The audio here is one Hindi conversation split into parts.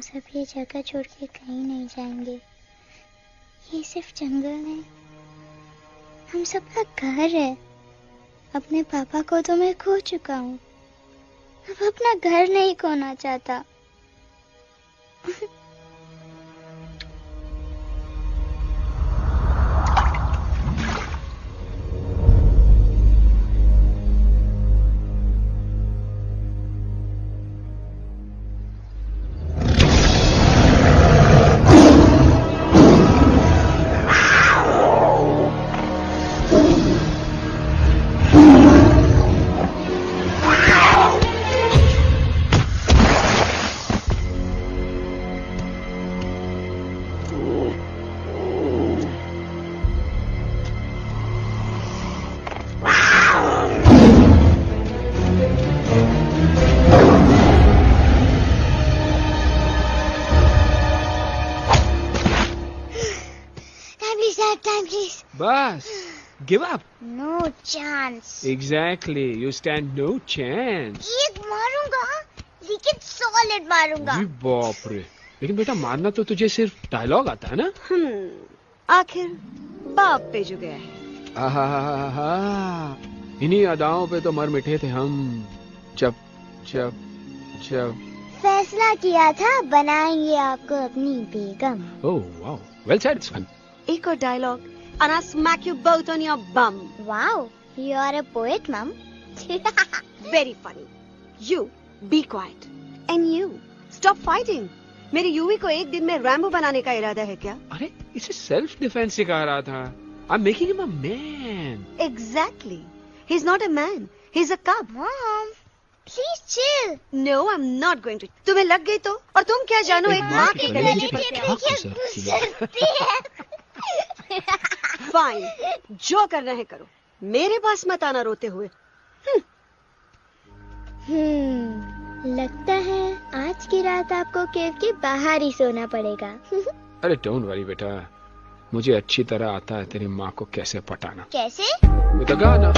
सब ये जगह छोड़ के कहीं नहीं जाएंगे। ये सिर्फ जंगल है, हम सबका घर है। अपने पापा को तो मैं खो चुका हूँ, अब अपना घर नहीं खोना चाहता। Bas, give up. No chance. Exactly, you stand no chance. एक मारूंगा, लेकिन सॉलिड मारूंगा। जी बाप रे, लेकिन बेटा मारना तो तुझे सिर्फ डायलॉग आता है ना? आखिर बाप पे जो गया है। आहा, इन्हीं अदाओं पे तो मर मिटे थे हम जब जब जब फैसला किया था बनाएंगे आपको अपनी बेगम। Oh wow, well said son. एक और dialogue and I'll smack you both on your bum. Wow, you are a poet, Mom. Very funny. You be quiet. And you stop fighting. मेरी यूवी को एक दिन में रैम्बो बनाने का इरादा है क्या? अरे इसे सेल्फ डिफेंस सिखा रहा था। I'm making him a man. Exactly. He's not a man. He's a cub. Mom, please chill. No, I'm not going to. तुम्हें लग गई तो? और तुम क्या जानो एक माँ के गले पर क्या? फाइन, जो करना है करो, मेरे पास मत आना रोते हुए। लगता है आज की रात आपको केव के बाहर ही सोना पड़ेगा। अरे डोंट वरी बेटा, मुझे अच्छी तरह आता है तेरी माँ को कैसे पटाना। कैसे? With a गाना।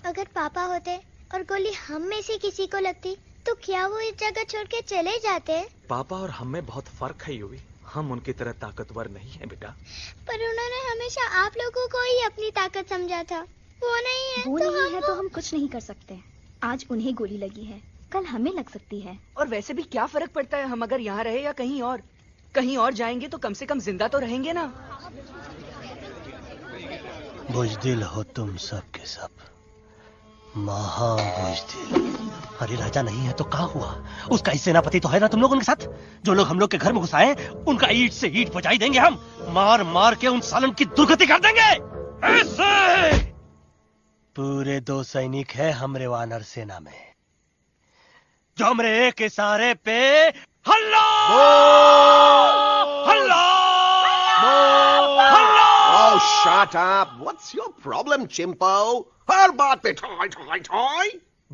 अगर पापा होते और गोली हम में से किसी को लगती तो क्या वो इस जगह छोड़ के चले जाते? पापा और हम में बहुत फर्क है यूवी। हम उनकी तरह ताकतवर नहीं है बेटा। पर उन्होंने हमेशा आप लोगों को ही अपनी ताकत समझा था। वो नहीं है वो तो नहीं है तो हम कुछ नहीं कर सकते। आज उन्हें गोली लगी है, कल हमें लग सकती है। और वैसे भी क्या फर्क पड़ता है हम अगर यहाँ रहे या कहीं और? कहीं और जाएंगे तो कम से कम जिंदा तो रहेंगे ना। बुज़दिल हो तुम सब के सब, महाबुज़दिल। अरे राजा नहीं है तो क्या हुआ? उसका ही सेनापति तो है ना तुम लोग उनके साथ। जो लोग हम लोग के घर में घुसाए उनका ईंट से ईंट बजाई देंगे हम। मार मार के उन सालन की दुर्गति कर देंगे ऐसे। पूरे 2 सैनिक है हमरे वानर सेना में जो हमरे एक इशारे पे हल्ला हल्ला हल्ला। Oh, shut up! What's your problem, Chimpo? हर बात पे ठोय ठोय ठोय।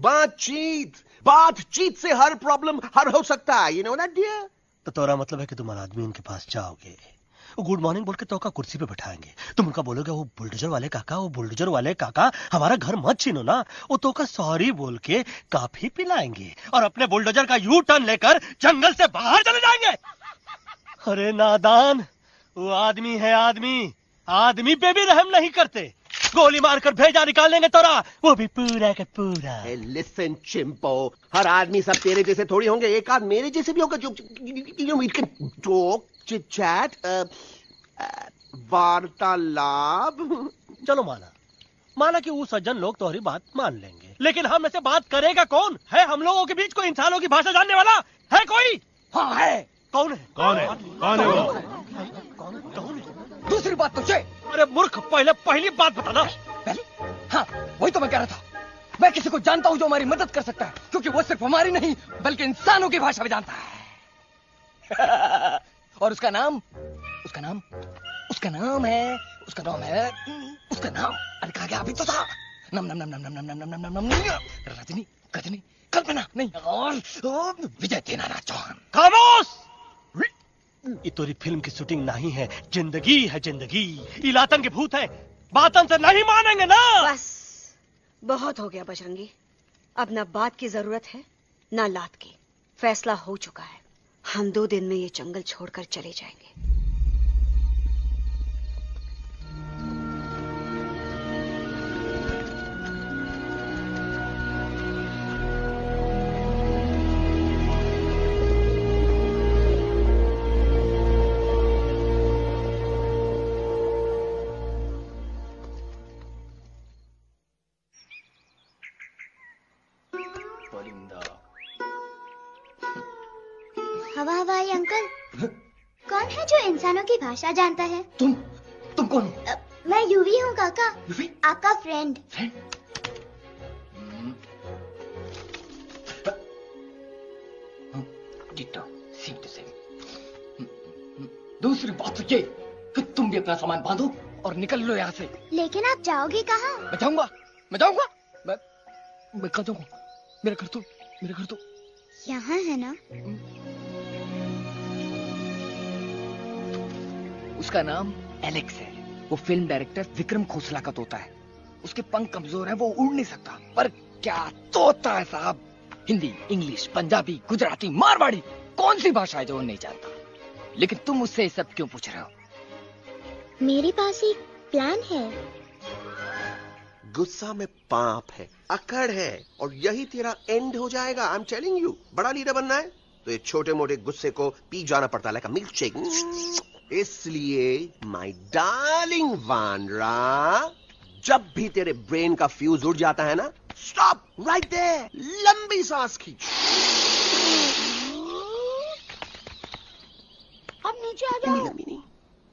बातचीत से हर प्रॉब्लम हल हो सकता है। You know that, dear? तो तोरा मतलब है कि तुम आदमी उनके पास जाओगे, वो गुड मॉर्निंग बोल के तो का कुर्सी पे बैठाएंगे। तुम उनका बोलोगे वो बुलडोजर वाले काका हमारा घर मत छीनो ना। वो तो का सॉरी बोल के काफी पिलाएंगे और अपने बुलडोजर का यू टर्न लेकर जंगल से बाहर चले जाएंगे। अरे नादान, वो आदमी है आदमी पे भी रहम नहीं करते। गोली मारकर भेजा निकाल लेंगे तोरा, वो भी पूरा का पूरा। Hey, listen, Chimpo. हर आदमी सब तेरे जैसे थोड़ी होंगे। एक आध मेरे जैसे भी होगा जो we can talk, chit chat, वार्तालाप। चलो माना कि वो सज्जन लोग तुम्हारी बात मान लेंगे, लेकिन हम ऐसे बात करेगा कौन? है हम लोगों के बीच कोई इंसानों की भाषा जानने वाला है कोई? हाँ है। कौन है वो? दूसरी बात तो अरे मूर्ख, पहली बात बताना। पहले? हाँ, वही तो मैं कह रहा था। मैं किसी को जानता हूँ जो हमारी मदद कर सकता है, क्योंकि वो सिर्फ हमारी नहीं बल्कि इंसानों की भाषा भी जानता है। और उसका नाम है अरे कहा गया अभी तो था। नम रजनी, गजनी, कल्पना नहीं और विजय देनाराज चौहान। खामोश! ये तोरी फिल्म की शूटिंग नहीं है, जिंदगी है जिंदगी। इलातन के भूत है, बातन से नहीं मानेंगे ना। बस बहुत हो गया बजरंगी। अब ना बात की जरूरत है ना लात की। फैसला हो चुका है। हम 2 दिन में ये जंगल छोड़कर चले जाएंगे। हवाई अंकल, कौन है जो इंसानों की भाषा जानता है? तुम कौन हो? मैं यूवी हूँ काका। यूवी? आपका फ्रेंड। दूसरी बात तो ये कि तुम भी अपना सामान बांधो और निकल लो यहाँ से। लेकिन आप जाओगे कहाँ? मैं जाऊंगा मैं कहाँ जाऊंगा? मेरा घर तो यहाँ है ना। उसका नाम एलेक्स है। वो फिल्म डायरेक्टर विक्रम खोसला का तोता है। उसके पंख कमजोर हैं, वो उड़ नहीं सकता। पर क्या तोता है साहब। हिंदी, इंग्लिश, पंजाबी, गुजराती, मारवाड़ी, कौन सी भाषा है जो वो नहीं जानता? लेकिन तुम उससे सब क्यों पूछ रहे हो? मेरे पास एक प्लान है। गुस्सा में पाप है, अकड़ है, और यही तेरा एंड हो जाएगा। I am telling you. बड़ा लीडर बनना है तो ये छोटे मोटे गुस्से को पी जाना पड़ता है, लाइक अ मिल्क शेक। इसलिए माय डार्लिंग वानरा, जब भी तेरे ब्रेन का फ्यूज उड़ जाता है ना, स्टॉप राइट देयर, लंबी सांस खींच। अब नीचे आ जाओ। लंबी नहीं।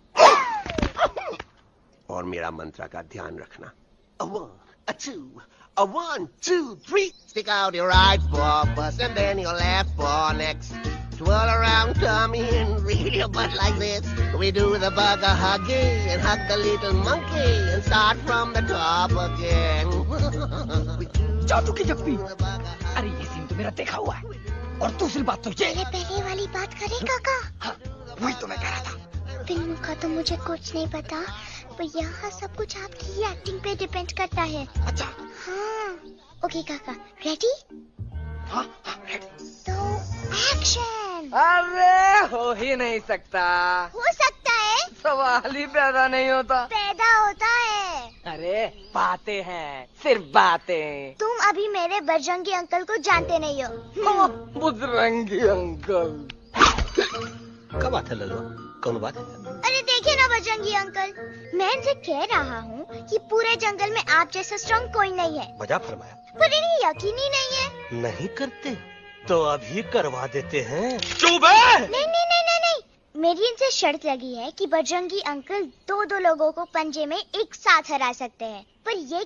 और मेरा मंत्र का ध्यान रखना। A 1, a 2, a 1, 2, 3. Stick out your right paw first and then your left paw next. Twirl around, come in, reel your butt like this. We do the bugger hugging and hug the little monkey and start from the top again. जादू की जप्पी। अरे ये सीन तो मेरा देखा हुआ है। और दूसरी बात तो ये। पहले वाली बात करें काका? हाँ, वही तो मैं कह रहा था। फिल्म का तो मुझे कुछ नहीं पता, पर यहाँ सब कुछ आपकी ही एक्टिंग पे डिपेंड करता है। अच्छा। हाँ। ओके काका, रेडी? हाँ रेडी। तो एक्शन। अरे हो ही नहीं सकता। हो सकता है। सवाल ही पैदा नहीं होता। पैदा होता है। अरे बातें हैं, सिर्फ बातें। तुम अभी मेरे बजरंगी अंकल को जानते नहीं हो। बजरंगी अंकल। क्या बात है लल्लू, कौन बात है? अरे देखिए ना बजरंगी अंकल, मैं इनसे कह रहा हूँ कि पूरे जंगल में आप जैसा स्ट्रॉन्ग कोई नहीं है। मजा फरमाया। पर इन्हें यकीन ही नहीं है। नहीं करते तो अभी करवा देते हैं। चुप है। नहीं नहीं नहीं नहीं नहीं, मेरी इनसे शर्त लगी है कि बजरंगी अंकल दो लोगों को पंजे में एक साथ हरा सकते हैं। पर ये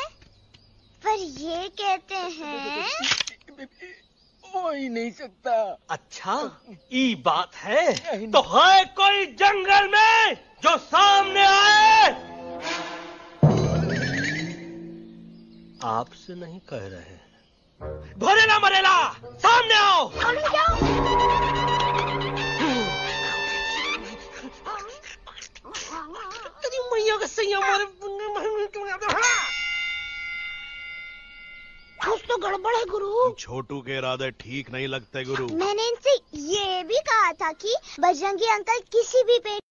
कहते हैं हो ही नहीं सकता। अच्छा ये बात है तो है कोई जंगल में जो सामने आए? आपसे नहीं कह रहे, भरेला मरेला सामने आओ। मैया का सही हमारे कुछ तो गड़बड़ है गुरु। छोटू के इरादे ठीक नहीं लगते गुरु। मैंने इनसे ये भी कहा था कि बजरंगी अंकल किसी भी पेड़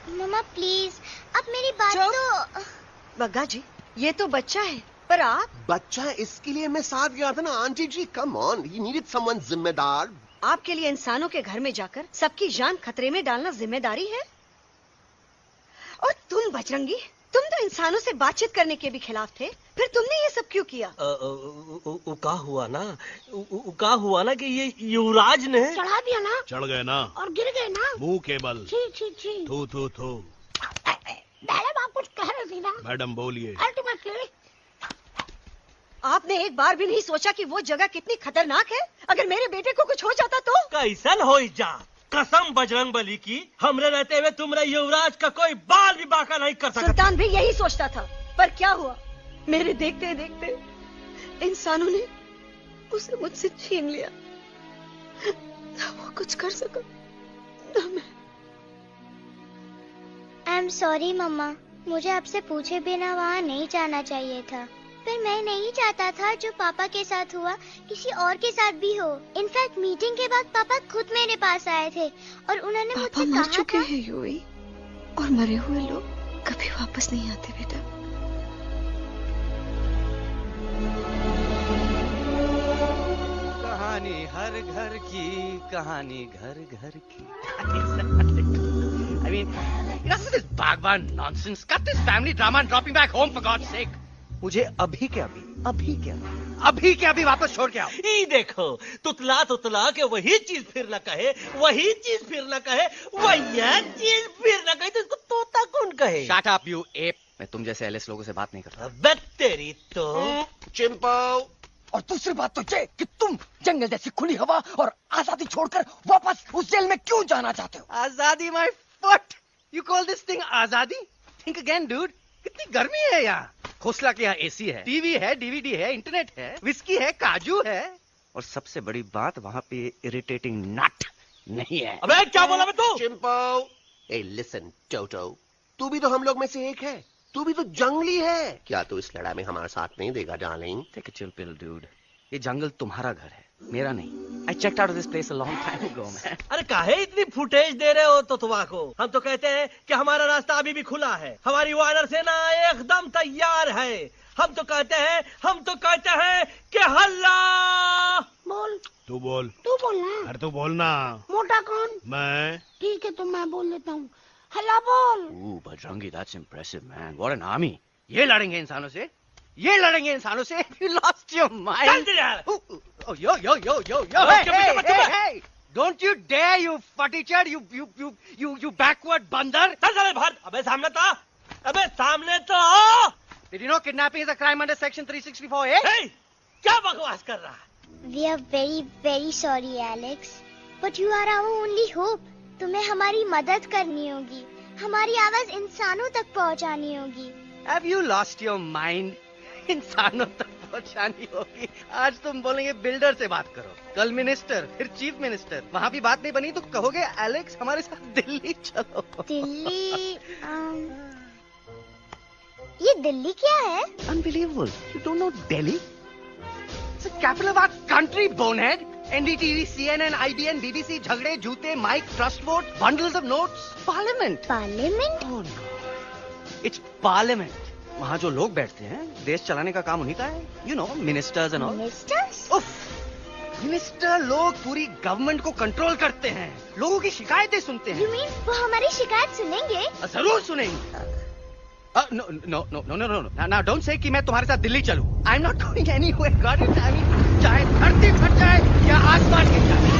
मम्मा प्लीज, अब मेरी बात तो। बग्गा जी, ये तो बच्चा है, पर आप? बच्चा है इसके लिए मैं साथ गया था ना aunty ji. Come on, he needed someone जिम्मेदार। आपके लिए इंसानों के घर में जाकर सबकी जान खतरे में डालना जिम्मेदारी है? और तुम बजरंगी, तुम तो इंसानों से बातचीत करने के भी खिलाफ थे, फिर तुमने ये सब क्यों किया? का हुआ ना कि ये युवराज ने चढ़ा दिया ना, चढ़ गए ना और गिर गए ना, मुंह के बल। छी। थू थू थू। मैडम आप कुछ कह रहे थे ना? मैडम बोलिए। अल्टीमेटली आपने एक बार भी नहीं सोचा कि वो जगह कितनी खतरनाक है? अगर मेरे बेटे को कुछ हो जाता तो? कैसन हो जा, कसम बजरंग बली की, हमरे रहते हुए तुमरे युवराज का कोई बाल भी बाका नहीं कर सकता। सुल्तान भी यही सोचता था, पर क्या हुआ? मेरे देखते देखते इंसानों ने उसे मुझसे छीन लिया। ना वो कुछ कर सका, ना मैं। आई एम सॉरी मम्मा, मुझे आपसे पूछे बिना वहाँ नहीं जाना चाहिए था। पर मैं नहीं चाहता था जो पापा के साथ हुआ किसी और के साथ भी हो। इनफैक्ट मीटिंग के बाद पापा खुद मेरे पास आए थे और उन्होंने मुझसे कहा मर चुके हैं यूवी, और मरे हुए लोग कभी वापस नहीं आते बेटा। कहानी हर घर की, कहानी घर घर की। I mean, enough of this Bhagwan nonsense. Cut this family drama and drop me back home for God's sake. मुझे अभी के अभी वापस छोड़ के आओ। ये देखो, तुतला के वही चीज फिर न कहे, वही चीज फिर न कहे, वही चीज फिर न कहे, तो इसको तोता कौन कहे? Shut up, you ape. मैं तुम जैसे एलिस लोगों से बात नहीं करता। अबे तेरी तो। चिंपो। और दूसरी बात तो ये कि तुम जंगल जैसी खुली हवा और आजादी छोड़कर वापस उस जेल में क्यों जाना चाहते हो? आजादी my foot. You call this thing आजादी? Think again, dude. कितनी गर्मी है यहाँ। खोसला के यहाँ एसी है, टीवी है, डीवीडी है, इंटरनेट है, विस्की है, काजू है, और सबसे बड़ी बात वहाँ पे इरिटेटिंग नट नहीं है। अबे क्या बोला मैं तू? चिंपो। ए लिसन टोटो, तू भी तो हम लोग में से एक है, तू भी तो जंगली है। क्या तू इस लड़ाई में हमारा साथ नहीं देगा darling? Take a chill pill, dude. ये जंगल तुम्हारा घर है, मेरा नहीं। I checked out of this place a long time ago, man. अरे काहे इतनी फुटेज दे रहे हो तुतवा को? हम तो कहते हैं कि हमारा रास्ता अभी भी खुला है, हमारी वानर सेना एकदम तैयार है। हम तो कहते हैं कि हल्ला। बोल। तू बोल। तू बोलना। अरे तू बोलना। मोटा कौन? मैं। ठीक है तो मैं बोल देता हूँ। हल्ला बोल। Ooh, Bajrangi, that's impressive, man. What an army. ये लड़ेंगे इंसानों से? You lost your mind. Oh, yo. Hey. Don't you dare, you fatty-chad, you backward bandar. अबे सामने तो। Did you know kidnapping is a crime under section 364A? Hey, क्या बकवास कर रहा है? We are very, very sorry, Alex. But you are our only hope. तुम्हें हमारी मदद करनी होगी, हमारी आवाज इंसानों तक पहुंचानी होगी। Have you lost your mind? इंसानों तक पहुंचानी होगी। आज तुम बोलेंगे बिल्डर से बात करो, कल मिनिस्टर, फिर चीफ मिनिस्टर, वहाँ भी बात नहीं बनी तो कहोगे एलेक्स हमारे साथ दिल्ली चलो। दिल्ली? ये दिल्ली क्या है? Unbelievable. You don't know Delhi? It's the capital of our country, bonehead. NDTV, CNN, IBN, BBC, झगड़े, जूते, mic, trust vote, bundles of notes, parliament. Parliament? Oh no. It's parliament. वहाँ जो लोग बैठते हैं, देश चलाने का काम उन्हीं का है। You know, ministers and all. Ministers? उफ, मिनिस्टर लोग पूरी गवर्नमेंट को कंट्रोल करते हैं, लोगों की शिकायतें सुनते हैं। You mean वो हमारी शिकायत सुनेंगे? जरूर सुनेंगे। No. Now don't say कि मैं तुम्हारे साथ दिल्ली चलूं. I'm not going anywhere. God it. I mean, चाहे धरती फट जाए या आसमान गिर जाए।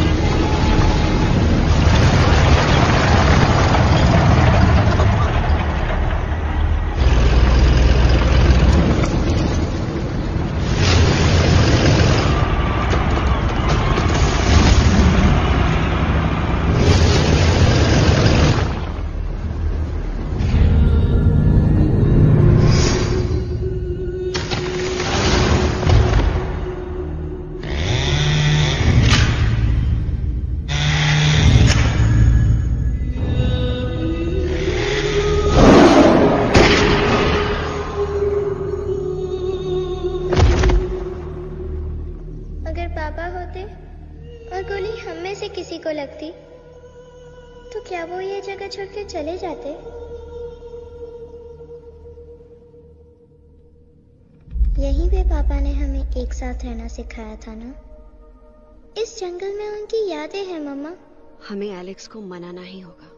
तो क्या वो ये जगह छोड़ के चले जाते? यहीं पे पापा ने हमें एक साथ रहना सिखाया था ना। इस जंगल में उनकी यादें हैं मम्मा। हमें एलेक्स को मनाना ही होगा।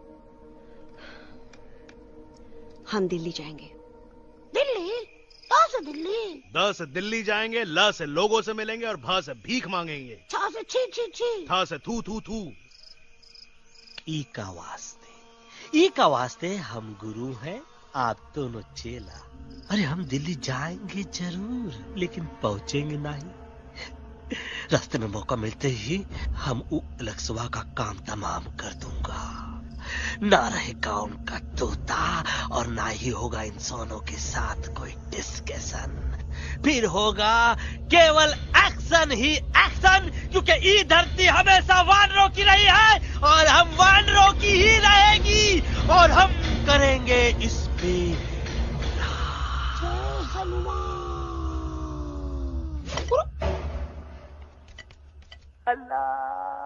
हम दिल्ली जाएंगे। दिल्ली? कहाँ से दिल्ली? द से दिल्ली जाएंगे, ल से लोगों से मिलेंगे और भ से भीख मांगेंगे। छ से छी छी छी। थ से थू थू थू। ई का वास्ते हम गुरु हैं, आप दोनों चेला। अरे हम दिल्ली जाएंगे जरूर, लेकिन पहुंचेंगे नहीं। रास्ते में मौका मिलते ही हम अलक्सवा का काम तमाम कर दूंगा। ना रहेगा उनका तोता और ना ही होगा इंसानों के साथ कोई डिस्कशन। फिर होगा केवल एक्शन ही एक्शन, क्योंकि ये धरती हमेशा वानरों की रही है और हम वानरों की ही रहेगी और हम करेंगे इस पे जय हनुमान। अल्लाह।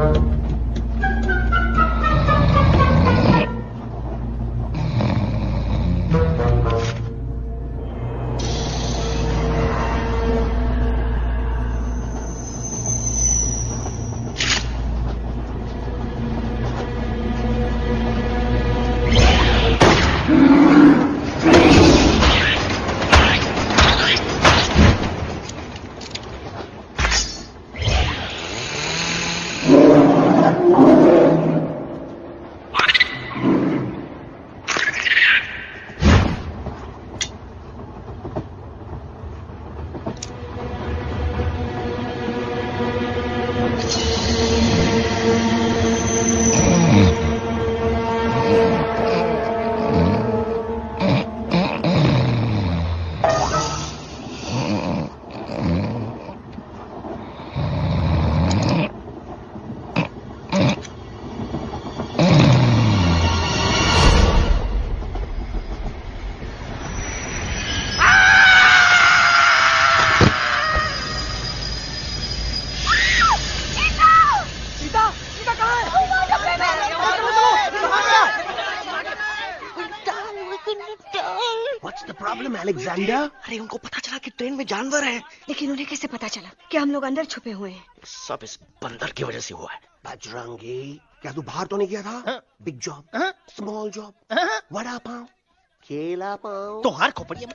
अलेक्जेंडर? अरे उनको पता चला कि ट्रेन में जानवर है, लेकिन उन्हें कैसे पता चला कि हम लोग अंदर छुपे हुए हैं? सब इस बंदर की वजह से हुआ है। बजरंगी, क्या तू बाहर तो नहीं गया था? Big job, small job, vada pav, केला पाव। तोहार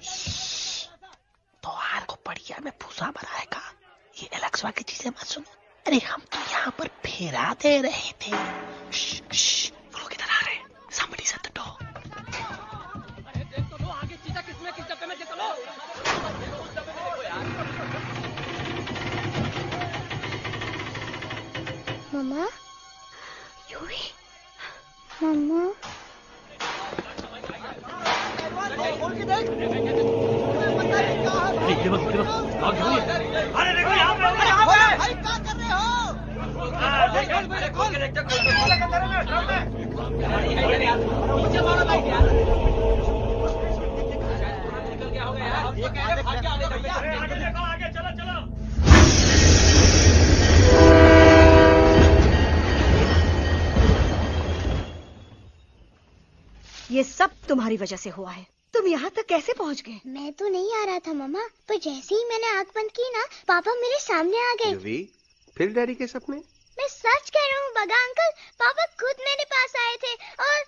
खोपड़िया में भूसा भरा है का? ये एलेक्सा की चीजें मत सुनो। अरे हम तो यहाँ पर फेरा दे रहे थे। वो लोग इधर आ रहे हैं। Somebody's at the door. मम्मा, यूवी, मम्मा। अरे देखो यहाँ पे भाई क्या कर रहे ये सब तुम्हारी वजह से हुआ है। तुम यहाँ तक कैसे पहुँच गए? मैं तो नहीं आ रहा था मम्मा, पर जैसे ही मैंने आंख बंद की ना, पापा मेरे सामने आ गए। यूवी, फिर डैडी के सपने? मैं सच कह रहा हूँ बगा अंकल, पापा खुद मेरे पास आए थे और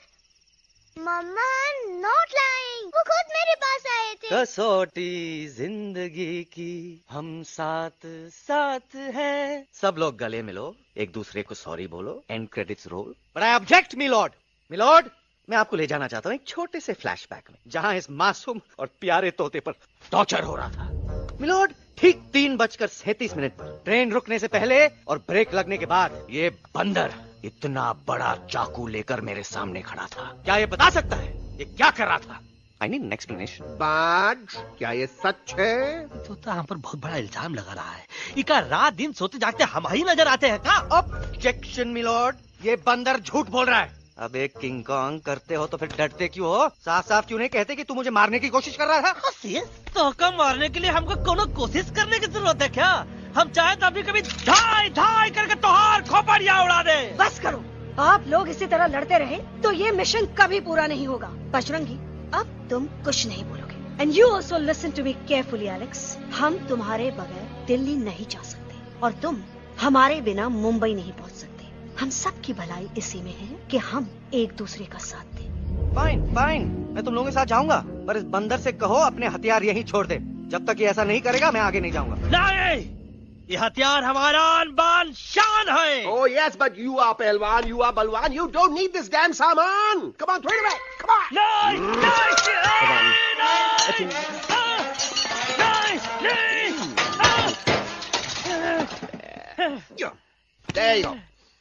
मम्मा नॉट लाइंग, वो खुद मेरे पास आए थे। कसौटी जिंदगी की हम साथ साथ हैं। सब लोग गले मिलो, एक दूसरे को सॉरी बोलो, end credits roll. But I object milord. Milord, मैं आपको ले जाना चाहता हूँ एक छोटे से फ्लैशबैक में, जहाँ इस मासूम और प्यारे तोते पर टॉर्चर हो रहा था। मिलॉर्ड, ठीक 3:37 पर ट्रेन रुकने से पहले और ब्रेक लगने के बाद ये बंदर इतना बड़ा चाकू लेकर मेरे सामने खड़ा था। क्या ये बता सकता है ये क्या कर रहा था? I need an explanation. बाज, क्या ये सच है? तो हम पर बहुत बड़ा इल्जाम लगा रहा है। इका रात दिन सोते जागते हम ही नजर आते हैं का? ऑब्जेक्शन मिलॉर्ड, ये बंदर झूठ बोल रहा है। अब एक किंग कॉन्ग करते हो तो फिर डरते क्यों हो? साफ साफ क्यों नहीं कहते कि तू मुझे मारने की कोशिश कर रहा था? तो मारने के लिए हमको कोनो कोशिश करने की जरूरत है क्या? हम चाहे तो अभी कभी धाई धाई करके तोहार खोपड़िया उड़ा दे। बस करो, आप लोग इसी तरह लड़ते रहे तो ये मिशन कभी पूरा नहीं होगा। बजरंगी, अब तुम कुछ नहीं बोलोगे। And you also listen to me carefully Alex. हम तुम्हारे बगैर दिल्ली नहीं जा सकते और तुम हमारे बिना मुंबई नहीं पहुंच सकते। हम सब की भलाई इसी में है कि हम एक दूसरे का साथ दें। फाइन फाइन, मैं तुम लोगों के साथ जाऊंगा, पर इस बंदर से कहो अपने हथियार यहीं छोड़ दे। जब तक ये ऐसा नहीं करेगा मैं आगे नहीं जाऊंगा। नहीं, ये हथियार हमारा आन-बान शान है। Oh yes, but you are पहलवान, you are बलवान, you don't need this damn सामान. Come on, throw it away. Come on. There you go.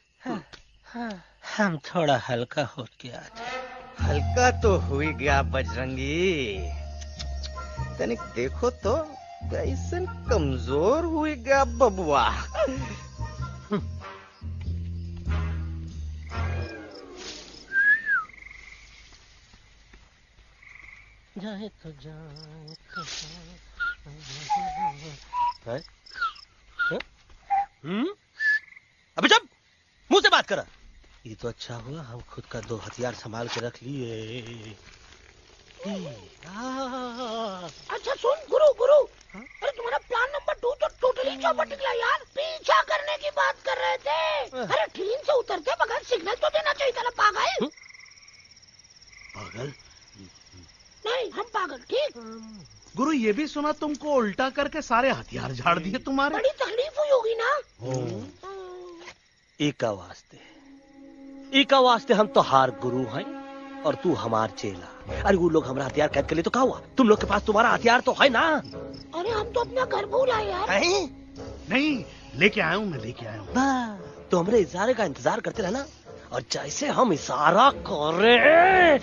हम थोड़ा हल्का हो गया। हल्का तो हुई गया बजरंगी, तनिक देखो तो कैसे कमजोर हुई गया बबुआ। जाए तो जाए तो अबे जब करा। ये तो अच्छा हुआ हम खुद का 2 हथियार संभाल के रख लिए। अच्छा सुन गुरु गुरु, अरे तुम्हारा प्लान नंबर 2 तो टोटली चौपट गया यार। पीछा करने की बात कर रहे थे। अरे ट्रेन से उतरते बगैर सिग्नल तो देना चाहिए था ना पागल। पागल? नहीं हम पागल, ठीक। गुरु ये भी सुना तुमको उल्टा करके सारे हथियार झाड़ दिए तुम्हारे। बड़ी तकलीफ हुई होगी ना। एका वास्ते हम तो हार गुरु हैं और तू हमार चेला। अरे वो लोग हमारा हथियार कैद कर ले तो क्या हुआ? तुम लोग के पास तुम्हारा हथियार तो है ना। अरे हम तो अपना घर भूल आए यार। नहीं लेके आया हूँ, मैं लेके आया हूँ। तो हमारे इशारे का इंतजार करते रहना और जैसे हम इशारा करें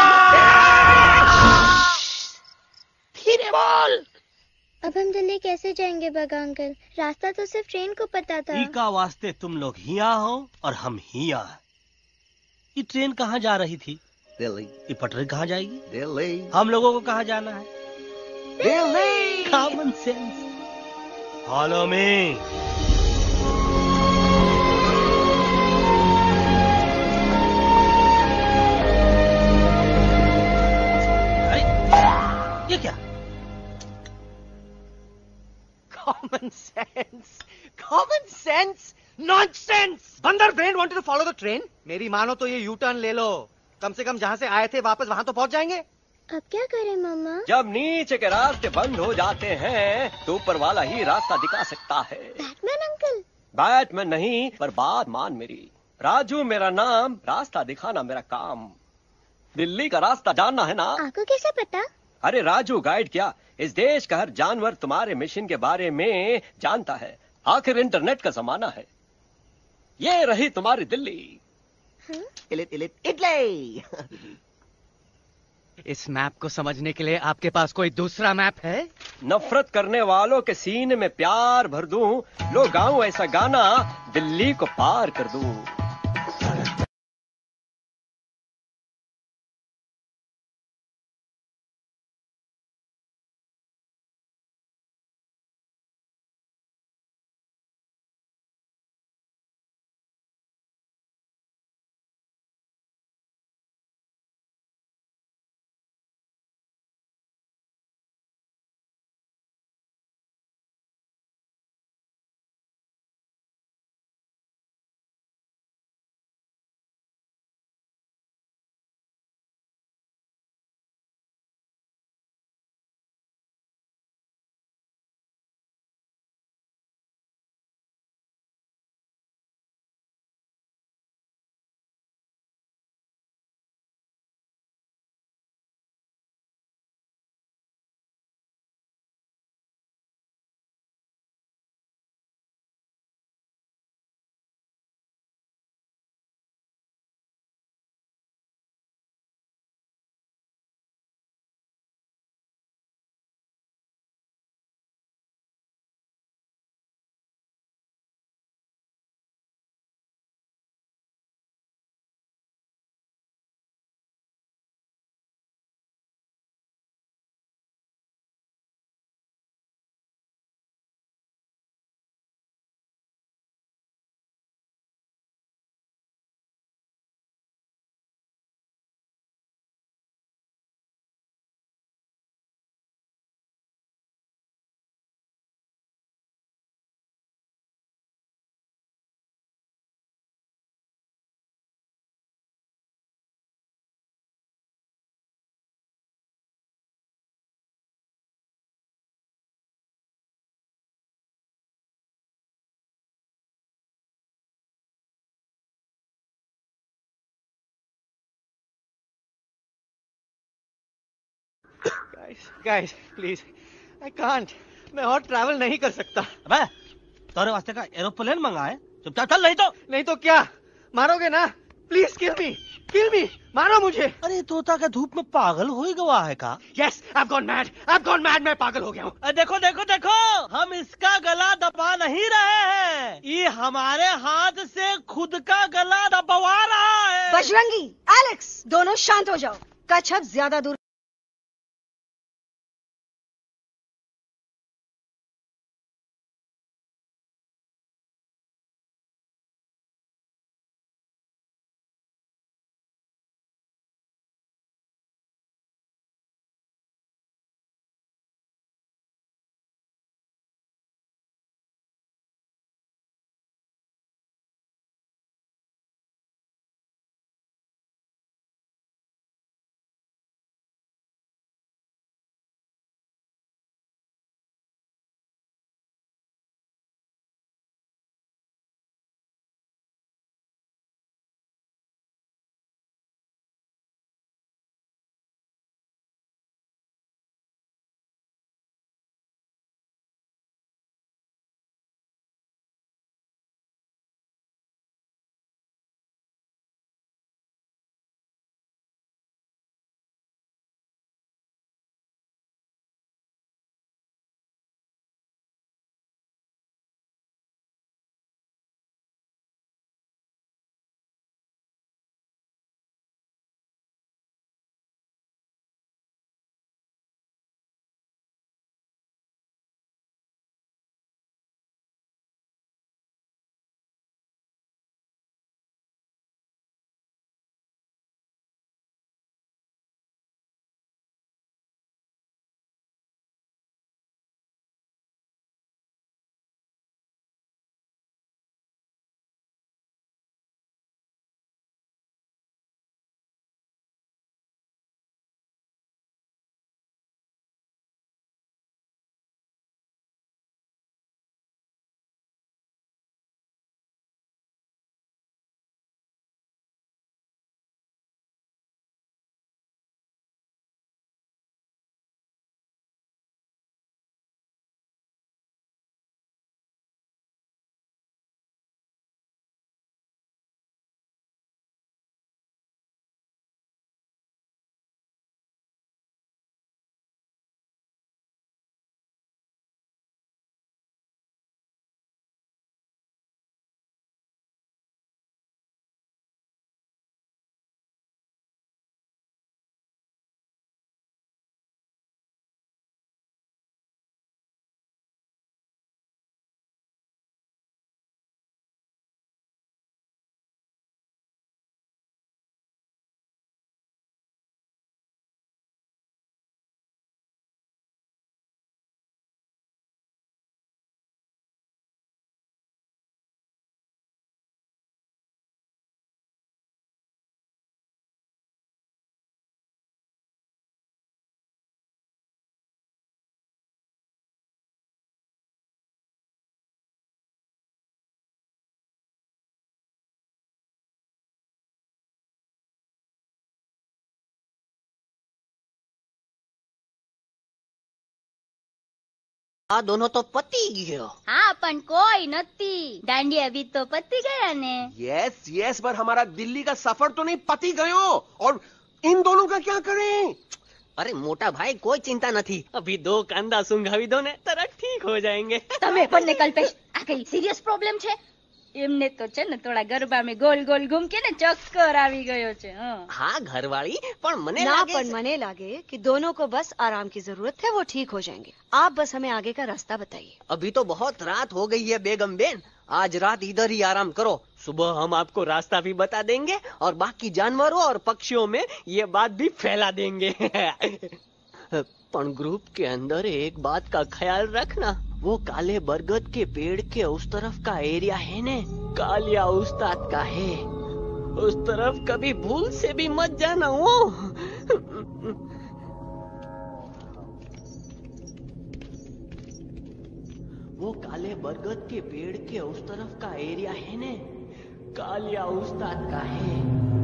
धीरे बोल। अब हम दिल्ली कैसे जाएंगे बगा अंकल? रास्ता तो सिर्फ ट्रेन को पता था। एका वास्ते तुम लोग हिया हो और हम हिया। ये ट्रेन कहाँ जा रही थी? दिल्ली। ये पटरी कहाँ जाएगी? दिल्ली। हम लोगों को कहाँ जाना है? Delhi. Common sense. Follow me. ये क्या? Common sense, nonsense. बंदर brain wanted to follow the train. मेरी मानो तो ये यू टर्न ले लो। कम से कम जहाँ से आए थे वापस वहाँ तो पहुँच जाएंगे। अब क्या करें मामा? जब नीचे के रास्ते बंद हो जाते हैं तो ऊपर वाला ही रास्ता दिखा सकता है। Batman uncle? बैटमैन नहीं, पर बात मान मेरी। राजू मेरा नाम, रास्ता दिखाना मेरा काम। दिल्ली का रास्ता जानना है ना? आपको कैसे पता? अरे राजू गाइड क्या, इस देश का हर जानवर तुम्हारे मिशन के बारे में जानता है। आखिर इंटरनेट का जमाना है। ये रही तुम्हारी दिल्ली। इटली। इस मैप को समझने के लिए आपके पास कोई दूसरा मैप है? नफरत करने वालों के सीने में प्यार भर दूं, लो गाऊं ऐसा गाना, दिल्ली को पार कर दूं। Guys, please, I can't. मैं और ट्रैवल नहीं कर सकता। अबे, तोरे वास्ते का एरोप्लेन मंगाए? चुपचाप चल, नहीं तो क्या? मारोगे ना? प्लीज किल मी, मारो मुझे। अरे तोता का धूप में पागल हो ही गवा है का? Yes, I've gone mad, मैं पागल हो गया हूँ। देखो, हम इसका गला दबा नहीं रहे हैं, ये हमारे हाथ से खुद का गला दबवा रहा है। बजरंगी, एलेक्स, दोनों शांत हो जाओ। कच्छप ज्यादा दूर આ દોનો તો પતી ગયો. હા પણ કોઈ નથી. દાંડિયા भी तो पती गया ने. यस पर हमारा दिल्ली का सफर तो नहीं पती गयो. और इन दोनों का क्या करें? अरे मोटा भाई कोई चिंता नहीं. अभी 2 कांदा सुंघावी दो ने तरत ठीक हो जाएंगे. તમે પણ ને કલ્પેશ આ કઈ સિરિયસ પ્રોબ્લેમ છે? એમને તો છે ને થોડા ગરબામાં ગોલ ગોલ ઘૂમ કે ને ચક્કર આવી ગયો છે. हाँ घरवाली पर मने लागे कि दोनों को बस आराम की जरूरत है, वो ठीक हो जाएंगे. आप बस हमें आगे का रास्ता बताइए. अभी तो बहुत रात हो गई है बेगम बेन. आज रात इधर ही आराम करो. सुबह हम आपको रास्ता भी बता देंगे और बाकी जानवरों और पक्षियों में ये बात भी फैला देंगे. पर ग्रुप के अंदर एक बात का ख्याल रखना. वो काले बरगद के पेड़ के उस तरफ का एरिया है ने कालिया उस्ताद का है. उस तरफ कभी भूल से भी मत जाना. वो काले बरगद के पेड़ के उस तरफ का एरिया है ने कालिया उस्ताद का है.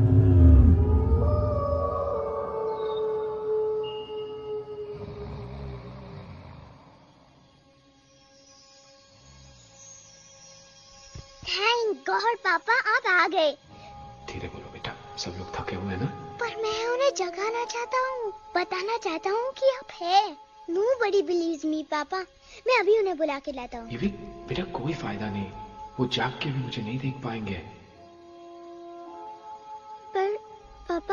थैंक गॉड पापा आप आ गए. धीरे बोलो बेटा, सब लोग थके हुए हैं ना. पर मैं उन्हें जगाना चाहता हूँ, बताना चाहता हूँ कि आप है. Nobody believes me पापा. मैं अभी उन्हें बुला के लाता हूँ. ये भी बेटा कोई फायदा नहीं. वो जाग के भी मुझे नहीं देख पाएंगे. पर पापा,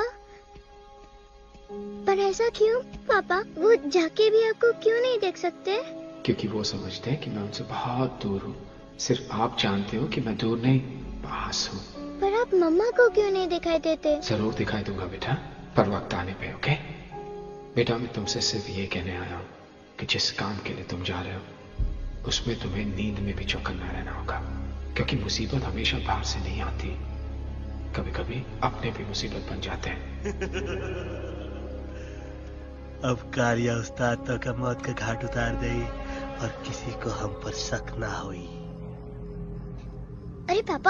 पर ऐसा क्यों पापा? वो जाग के भी आपको क्यों नहीं देख सकते? क्योंकि वो समझते हैं कि मैं उनसे बहुत दूर हूँ. सिर्फ आप जानते हो कि मैं दूर नहीं, पास हूँ. पर आप मम्मा को क्यों नहीं दिखाई देते? जरूर दिखाई दूंगा बेटा, पर वक्त आने पे. ओके बेटा, मैं तुमसे सिर्फ ये कहने आया हूँ कि जिस काम के लिए तुम जा रहे हो उसमें तुम्हें नींद में भी चौकन्ना रहना होगा. क्योंकि मुसीबत हमेशा बाहर से नहीं आती, कभी कभी अपने भी मुसीबत बन जाते हैं. अब कालिया उस्ताद तो का मौत का घाट उतार दे और किसी को हम पर शक ना हुई. अरे पापा,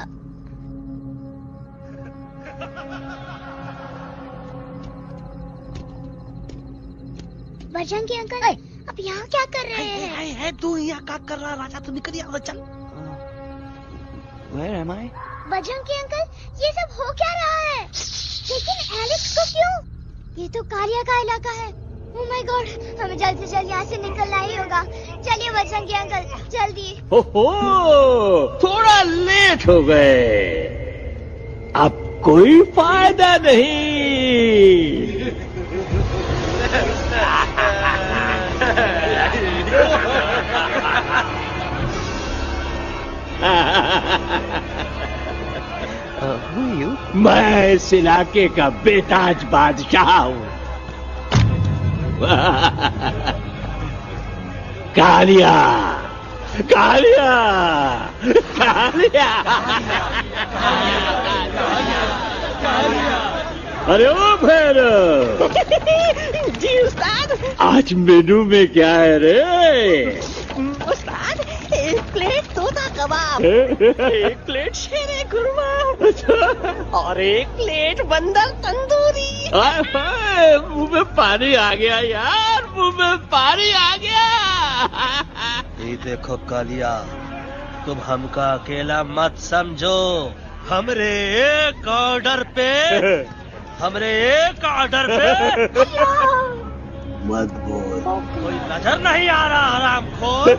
बजरंगी अंकल अब यहाँ क्या कर रहे हैं? है तू यहाँ क्या कर रहा? राजा तू निकल यहाँ, चल. Where am I? Bajrangi uncle, ये सब हो क्या रहा है? लेकिन एलेक्स को क्यों? ये तो कालिया का इलाका है. ओह माय गॉड, हमें जल्द से जल्द यहाँ से निकलना ही होगा. चलिए बजरंगी अंकल, जल्दी. ओहो, थोड़ा लेट हो गए. अब कोई फायदा नहीं. मैं इस इलाके का बेताज बादशाह हूँ. कालिया, कालिया, कालिया. अरे ओ भैरव. जी उस्ताद. आज मेनू में क्या है रे? उस्ताद, 1 प्लेट तोता कबाब, 1 प्लेट शेरे खुरमा और 1 प्लेट बंदर तंदूरी. मुंह में पानी आ गया यार, मुंह में पानी आ गया. ये देखो कालिया, तुम हमका अकेला मत समझो. हमरे एक ऑर्डर पे मत बोल. कोई नजर नहीं आ रहा हरामखोर.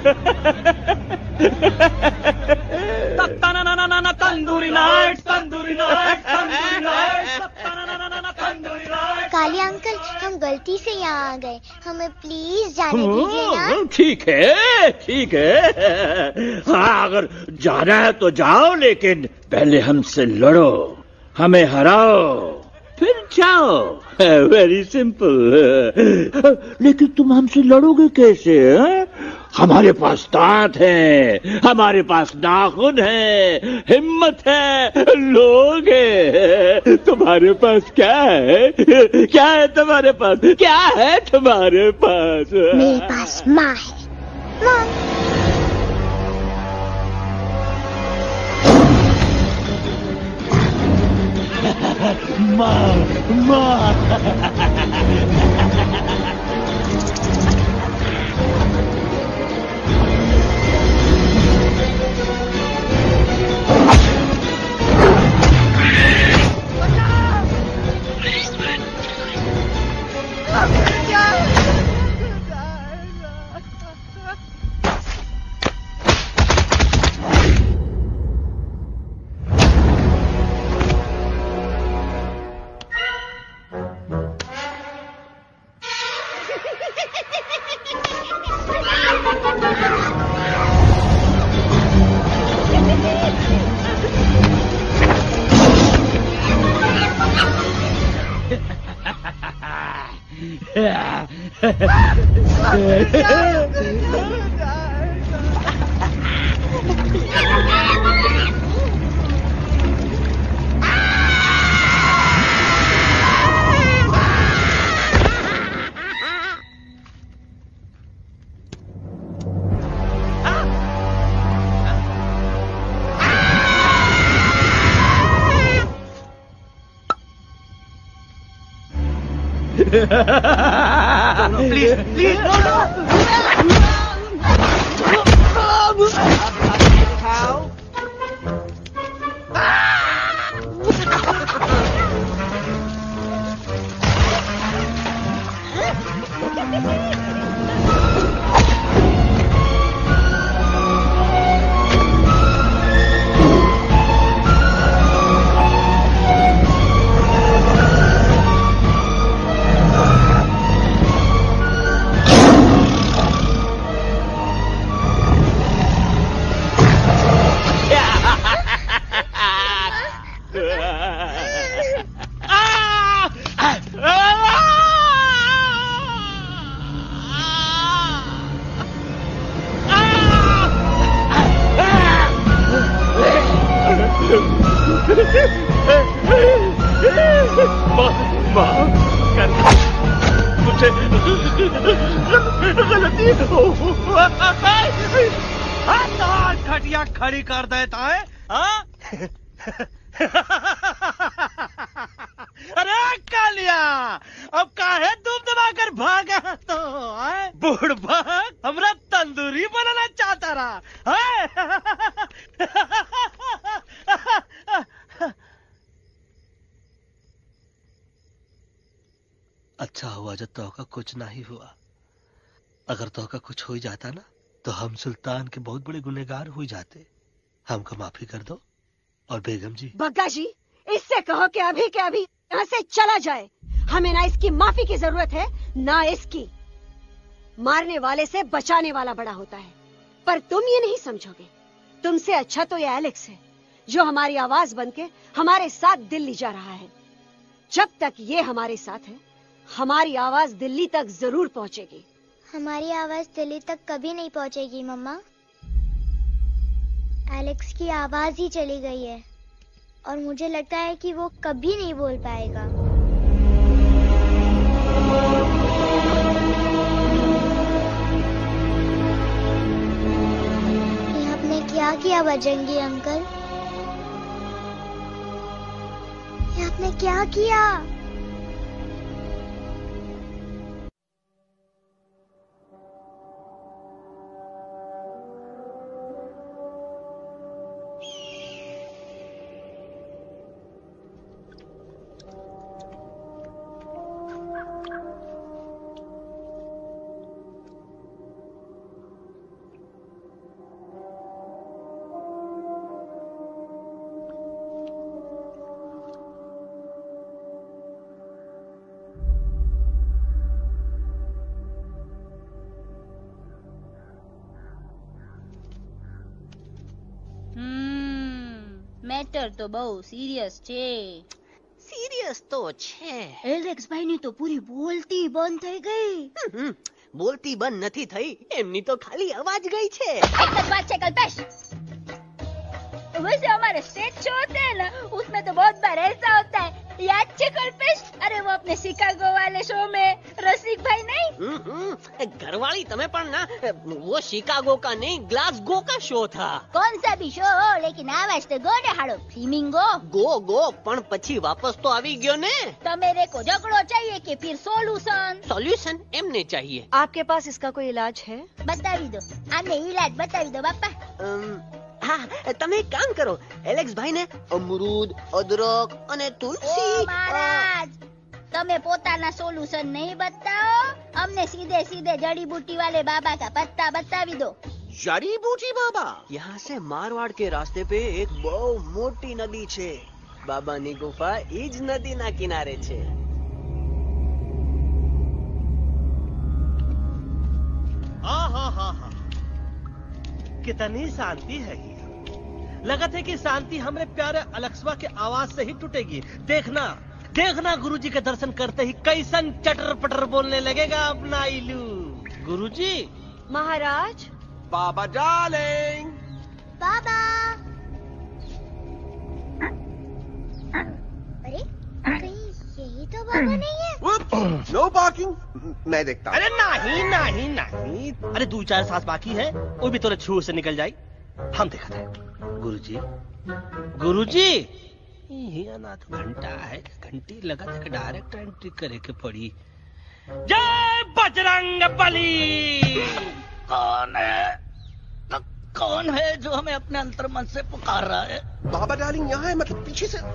Tandoori night, tandoori night, tandoori night, tandoori night. Kaliya uncle, हम गलती से यहाँ आ गए, हमें प्लीज जाने दीजिए ना. ठीक है, ठीक है. हाँ, अगर जाना है तो जाओ, लेकिन पहले हमसे लड़ो, हमें हराओ, फिर जाओ. Very simple. लेकिन तुम हमसे लड़ोगे कैसे? हमारे पास दांत है, हमारे पास नाखून है, हिम्मत है, लोग है. तुम्हारे पास क्या है? क्या है तुम्हारे पास? क्या है तुम्हारे पास? मेरे पास माँ है. माँ, माँ. प्लीज प्लीज गलती खटिया खड़ी कर देता है अरे कालिया अब काहे तुम दबाकर भागा तो बुढ़बा हमरा तंदूरी बनाना चाहता रहा अच्छा हुआ जब तोका कुछ नहीं हुआ। अगर तोका कुछ हो जाता ना तो हम सुल्तान के बहुत बड़े गुनहगार हो जाते। हमको माफी कर दो। और बेगम जी, बग्गा जी, इससे कहो कि अभी के अभी यहाँ से चला जाए। हमें ना इसकी माफी की जरूरत है ना इसकी। मारने वाले से बचाने वाला बड़ा होता है, पर तुम ये नहीं समझोगे। तुमसे अच्छा तो ये एलेक्स है जो हमारी आवाज बनके हमारे साथ दिल्ली जा रहा है। जब तक ये हमारे साथ है हमारी आवाज दिल्ली तक जरूर पहुंचेगी। हमारी आवाज दिल्ली तक कभी नहीं पहुंचेगी मम्मा। एलेक्स की आवाज ही चली गई है और मुझे लगता है कि वो कभी नहीं बोल पाएगा। ये आपने क्या किया बजरंगी अंकल? ये आपने क्या किया? મેટર તો બહુ સિરિયસ છે। सीरियस तो छे। એલેક્સ ભાઈ ની તો પૂરી બોલતી બંધ થઈ ગઈ। बोलती बंद નથી થઈ, એમની તો ખાલી અવાજ ગઈ છે। એક જ વાત છે કલ્પેશ, वैसे हमारे स्टेज शो होते हैं ना उसमें तो बहुत बार ऐसा होता है, याद है कल्पेश? अरे वो अपने शिकागो वाले शो में रसिक भाई नहीं? घरवाली तुम्हें पण ना, वो शिकागो का नहीं ग्लासगो का शो था। कौन सा भी शो हो लेकिन आवाज तो गो ने हाड़ो फ्लेमिंगो गो पण પછી વાપસ તો આવી ગયો ને। तमेरे को झगड़ो चाहिए कि फिर सॉल्यूशन एमने चाहिए। आपके पास इसका कोई इलाज है? बतावी दो, आने इलाज बतावी दो बापा। हाँ, તમે એક કામ કરો, એલેક્સ ભાઈ ને અમરૂદ, અદરક અને તુલસી। ओ महाराज, તમે પોતાના સોલ્યુશન नहीं बताओ, हमने सीधे सीधे जड़ी बूटी वाले बाबा का पत्ता बतावी दो। जड़ी बूटी बाबा? यहाँ से मारवाड़ के रास्ते पे एक बहु मोटी नदी छे। बाबानी गुफा इज नदी ना किनारे छे। हाँ, कितनी शांति है ये। लगत है कि शांति हमरे प्यारे अलेक्सवा के आवाज से ही टूटेगी। देखना देखना गुरुजी के दर्शन करते ही कैसन चटर पटर बोलने लगेगा अपना इलू। गुरुजी। महाराज। बाबा डार्लिंग। बाबा। अरे कहीं यही तो बाबा नहीं है। No parking. मैं देखता हूँ। अरे नहीं नहीं नहीं, अरे 2-4 सांस बाकी है, वो भी तोरे छू से निकल जाई। हम देखा था। गुरुजी गुरुजी यहाँ ना तो घंटा है, घंटी लगा था, डायरेक्ट एंट्री करे के पड़ी। जय बजरंग बली। कौन है जो हमें अपने अंतर्मन से पुकार रहा है? बाबा डार्लिंग यहाँ है, मतलब पीछे से।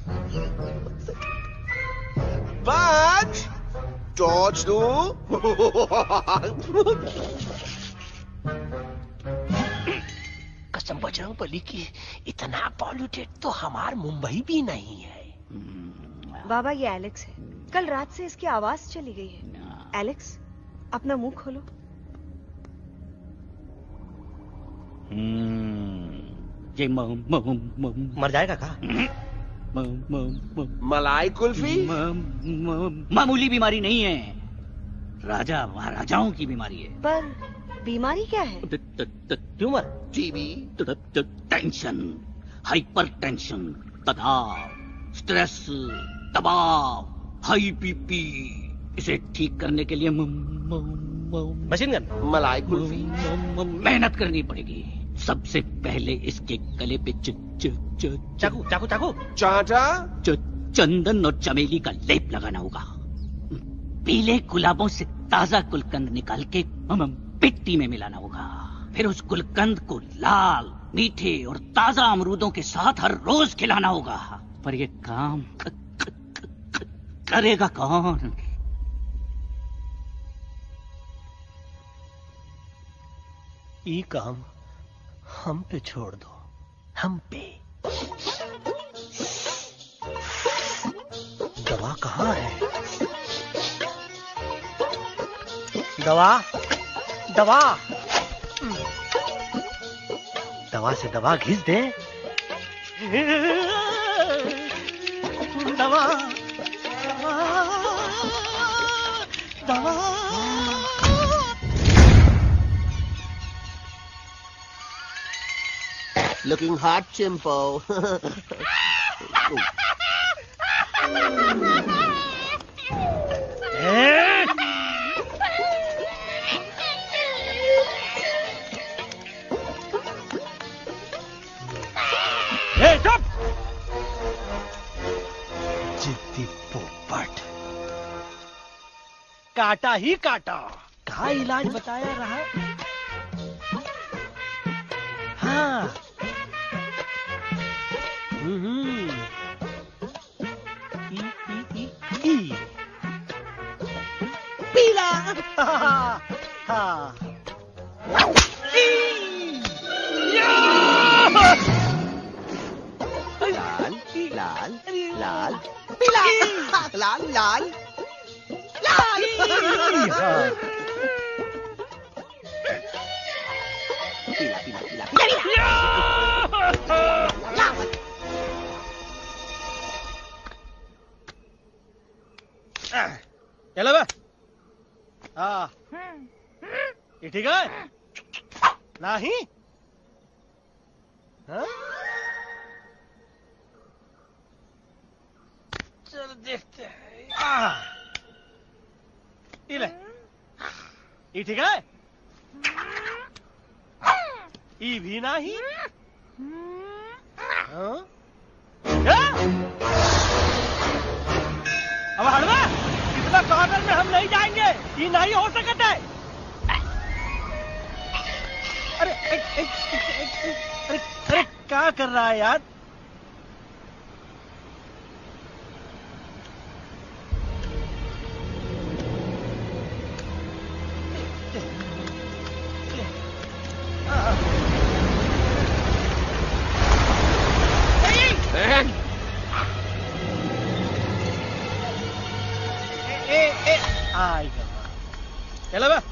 बच जॉर्ज दो। कसम बजरंग बली की, इतना पॉल्यूटेड तो हमार मुंबई भी नहीं है। बाबा ये एलेक्स है, कल रात से इसकी आवाज चली गई है। एलेक्स अपना मुंह खोलो। ये मर जाएगा का? मलाई कुल्फी? मामूली बीमारी नहीं है, राजा महाराजाओं की बीमारी है। पर बीमारी क्या है? Tumour, TB, tension, hypertension, तनाव, स्ट्रेस, दबाव, हाई बीपी। इसे ठीक करने के लिए मशीन गन, मलाई कुल्फी, मेहनत करनी पड़ेगी। सबसे पहले इसके गले पे चाकू चाकू चाकू चाटा, चंदन और चमेली का लेप लगाना होगा। पीले गुलाबों से ताजा गुलकंद निकाल के मिट्टी में मिलाना होगा। फिर उस गुलकंद को लाल, मीठे और ताजा अमरूदों के साथ हर रोज खिलाना होगा। पर ये काम करेगा कौन? ये काम हम पे छोड़ दो, हम पे। दवा कहाँ है? दवा दवा दवा से दवा घिस दे। दवा दवा दवा। Looking hot, Chimpo. जिद्दी पोपट, काटा ही काटा। क्या इलाज बताया रहा? हाँ। पीला। हाँ। लाल लाल लाल पीला, लाल लाल लाल। पीला पीला पीला पीला। चलो बा। हाँ, ये ठीक है? नहीं? हाँ? चल देखते हैं। ये ले, ये ठीक है? ये भी नहीं? हाँ? अब हड़वा, इतना कॉर्नर में हम नहीं जाएंगे, ये नहीं हो सकता है। अरे अरे क्या कर रहा है यार? चलो बा।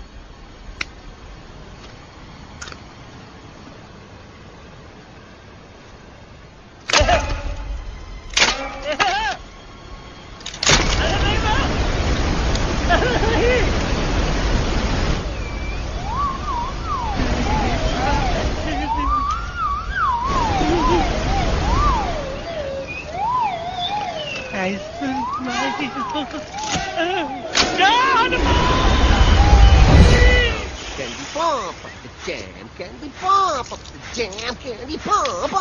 Nice Candy pop up the jam, candy pop up the jam, candy pop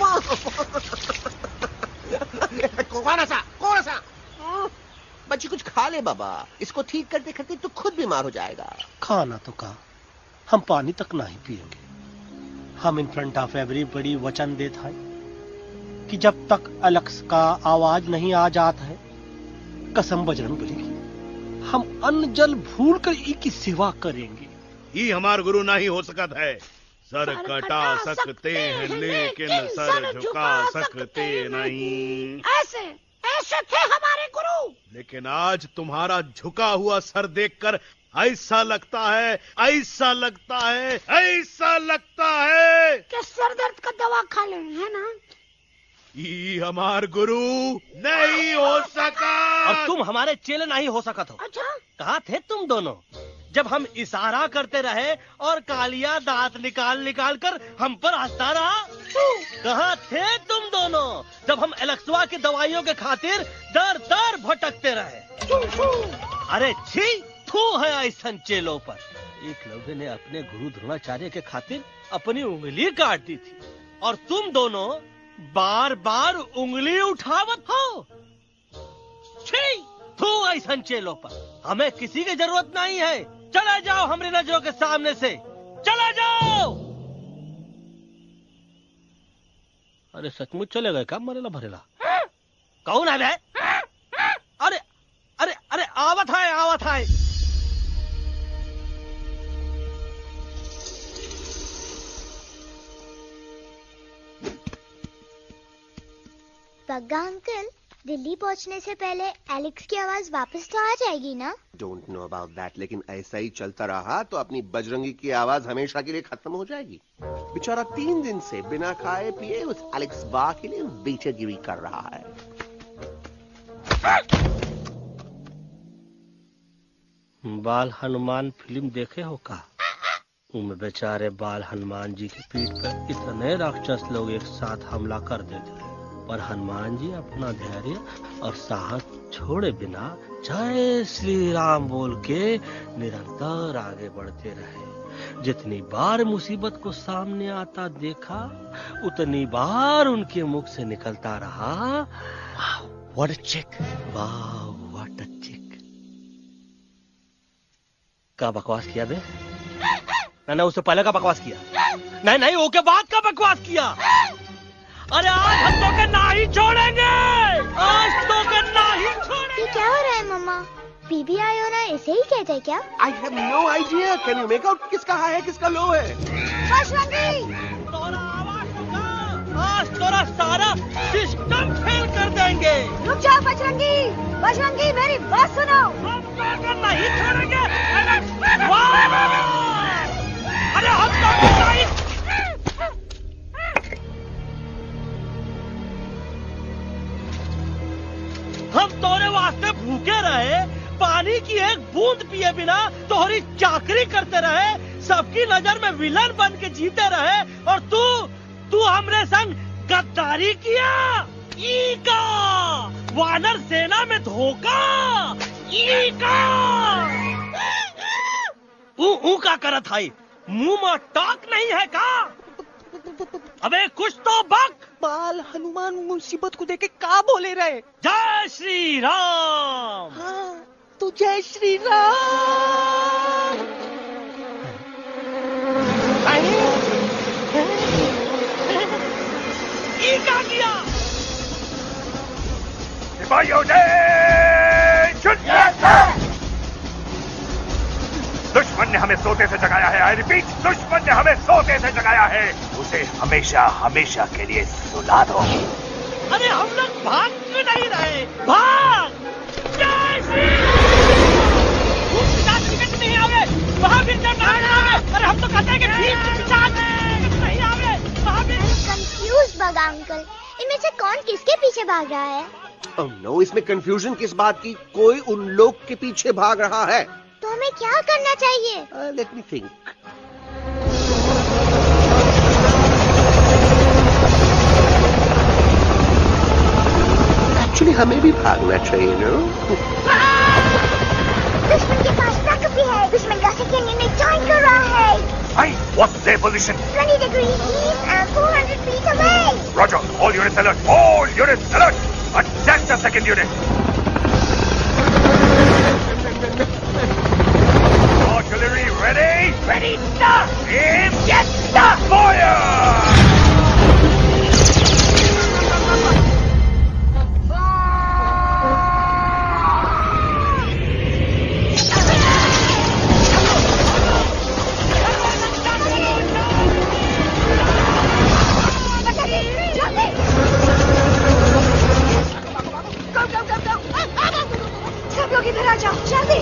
कौन सा बच्ची कुछ खा ले बाबा, इसको ठीक करते करते तो खुद बीमार हो जाएगा। खाना तो कहा, हम पानी तक नहीं पिएंगे। हम इन फ्रंट ऑफ एवरीबॉडी वचन देता है कि जब तक एलेक्स का आवाज नहीं आ जाता है, कसम बजरंग बली की, हम अन्न जल भूल कर की सेवा करेंगे। ये हमार गुरु नहीं हो सकता है। सर कटा सकते हैं लेकिन सर झुका सकते नहीं। ऐसे ऐसे थे हमारे गुरु। लेकिन आज तुम्हारा झुका हुआ सर देखकर ऐसा लगता है, ऐसा लगता है, ऐसा लगता है कि सर दर्द का दवा खा ले, है ना? ये हमार गुरु नहीं हो सका। और तुम हमारे चेले नहीं हो सका। तो अच्छा, कहाँ थे तुम दोनों जब हम इशारा करते रहे और कालिया दांत निकाल निकाल कर हम पर हंसता रहा? कहाँ थे तुम दोनों जब हम एलेक्सवा की दवाइयों के खातिर दर दर भटकते रहे? अरे छी, थू है ऐसन चेलों पर। एक लौटे ने अपने गुरु द्रोणाचार्य के खातिर अपनी उंगली काट दी थी और तुम दोनों बार बार उंगली उठावत हो। छी, थू ऐसन चेलों पर। हमें किसी की जरूरत नहीं है। चले जाओ हमारी नजरों के सामने से, चले जाओ। अरे सचमुच चले गए क्या? मरेला भरेला कौन है? अरे अरे अरे आवत है, आवत है। बग्गा अंकल, दिल्ली पहुंचने से पहले एलेक्स की आवाज वापस तो आ जाएगी ना? डोंट नो अबाउट दैट, लेकिन ऐसा ही चलता रहा तो अपनी बजरंगी की आवाज हमेशा के लिए खत्म हो जाएगी। बेचारा 3 दिन से बिना खाए पिए उस एलेक्स बा के लिए बेचैगिरी कर रहा है। बाल हनुमान फिल्म देखे हो का? उनमें बेचारे बाल हनुमान जी की पीठ पर इतने राक्षस लोग एक साथ हमला कर देते हैं, पर हनुमान जी अपना धैर्य और साहस छोड़े बिना जय श्री राम बोल के निरंतर आगे बढ़ते रहे। जितनी बार मुसीबत को सामने आता देखा, उतनी बार उनके मुख से निकलता रहा, व्हाट अ चिक, वाह व्हाट अ चिक। का बकवास किया बे? ना उससे पहले का बकवास किया? नहीं नहीं, वो के बाद का बकवास किया। अरे आज हम तो के ना ही छोड़ेंगे, आज तो के ना ही छोड़ेंगे। ये क्या हो रहा है मम्मा? बीबी आई हो ना, ऐसे ही कहते हैं क्या? I have no idea. Can you make out किसका हाई है किसका लो है? बजरंगी, तोरा आवाज सुना, आज तोरा सारा सिस्टम फेल कर देंगे। रुक जाओ बजरंगी, बजरंगी मेरी बात सुनो। हम तो नहीं छोड़ेंगे। अरे हम तो नहीं। हम तोरे वास्ते भूखे रहे, पानी की एक बूंद पिए बिना तोहरी चाकरी करते रहे, सबकी नजर में विलन बन के जीते रहे, और तू हमरे संग गद्दारी किया। ई का वानर सेना में धोखा, ई का ऊ का करत है, मुंह में टाक नहीं है का? अबे कुछ तो बक। बाल हनुमान मुसीबत को देखे का बोले रहे? जय श्री राम। हाँ, तो जय श्री राम। ये क्या किया? सिपाहियों दुश्मन ने हमें सोते से जगाया है। आई रिपीट, दुश्मन ने हमें सोते से जगाया है। उसे हमेशा हमेशा के लिए सुला दो। अरे हम लोग भाग क्यों नहीं रहे? भाग! जय श्री राम। नहीं आवे, महावीर जब नहीं आवे। अरे हम तो कहते हैं कि नहीं आवे, महावीर। कंफ्यूज बग्गा अंकल, इनमें से कौन किसके पीछे भाग रहा है? Oh no, इसमें कंफ्यूजन किस बात की? कोई उन लोग के पीछे भाग रहा है। तो हमें क्या करना चाहिए? Let me think. एक्चुअली हमें भी भागना चाहिए ना। दुश्मन के पास ताकत भी है। दुश्मन का सेकेंड यूनिट ज्वाइन कर रहा है। Hey, what's their position? 20 degrees east and 400 feet away. Roger, all units alert. All units alert. Attack the second unit. Artillery ready? Ready, sir. Aim. Yes, sir. Fire! सब लोग इधर आ जाओ, जल्दी।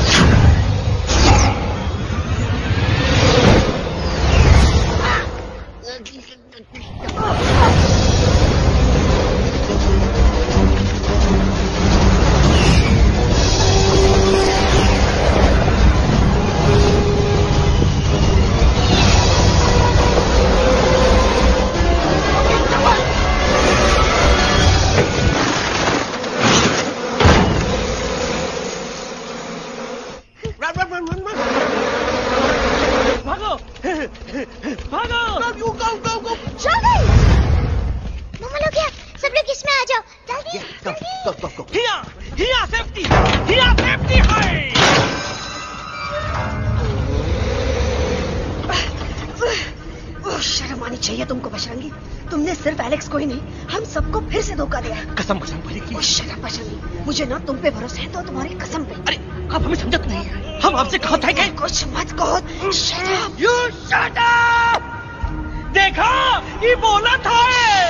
शर्म आनी चाहिए तुमको बजरंगी। तुमने सिर्फ एलेक्स को ही नहीं, हम सबको फिर से धोखा दिया। कसम बजरंग बली की। शर्म बजरंगी, मुझे ना तुम पे भरोसा है तो तुम्हारी कसम पे। अरे आप हमें समझत नहीं है। हम आपसे कहा था कि कुछ मत कहो। Shut up! You shut up! देखा, ये बोला था।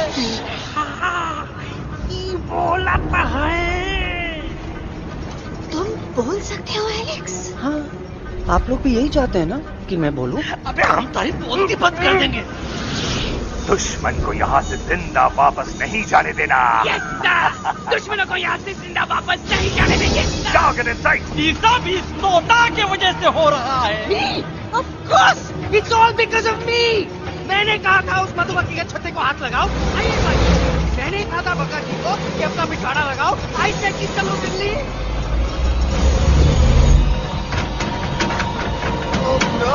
ये बोला था है। तुम बोल सकते हो एलेक्स? हाँ, आप लोग भी यही चाहते हैं ना कि मैं बोलूं? अबे हम तारीफ बोलती बंद कर देंगे। दुश्मन को यहाँ से जिंदा वापस नहीं जाने देना। Yes, sir! दुश्मनों को यहाँ से जिंदा वापस नहीं जाने देंगे। Now get inside. ये सब इस नोटा के वजह से हो रहा है। Me? Of course! It's all because of me. मैंने कहा था उस मधुमक्खी के छत्ते को हाथ लगाओ। आइए भाई, मैंने कहा था बका जी को कि अपना पिछवाड़ा लगाओ। आई से कि चलो दिल्ली। Oh no!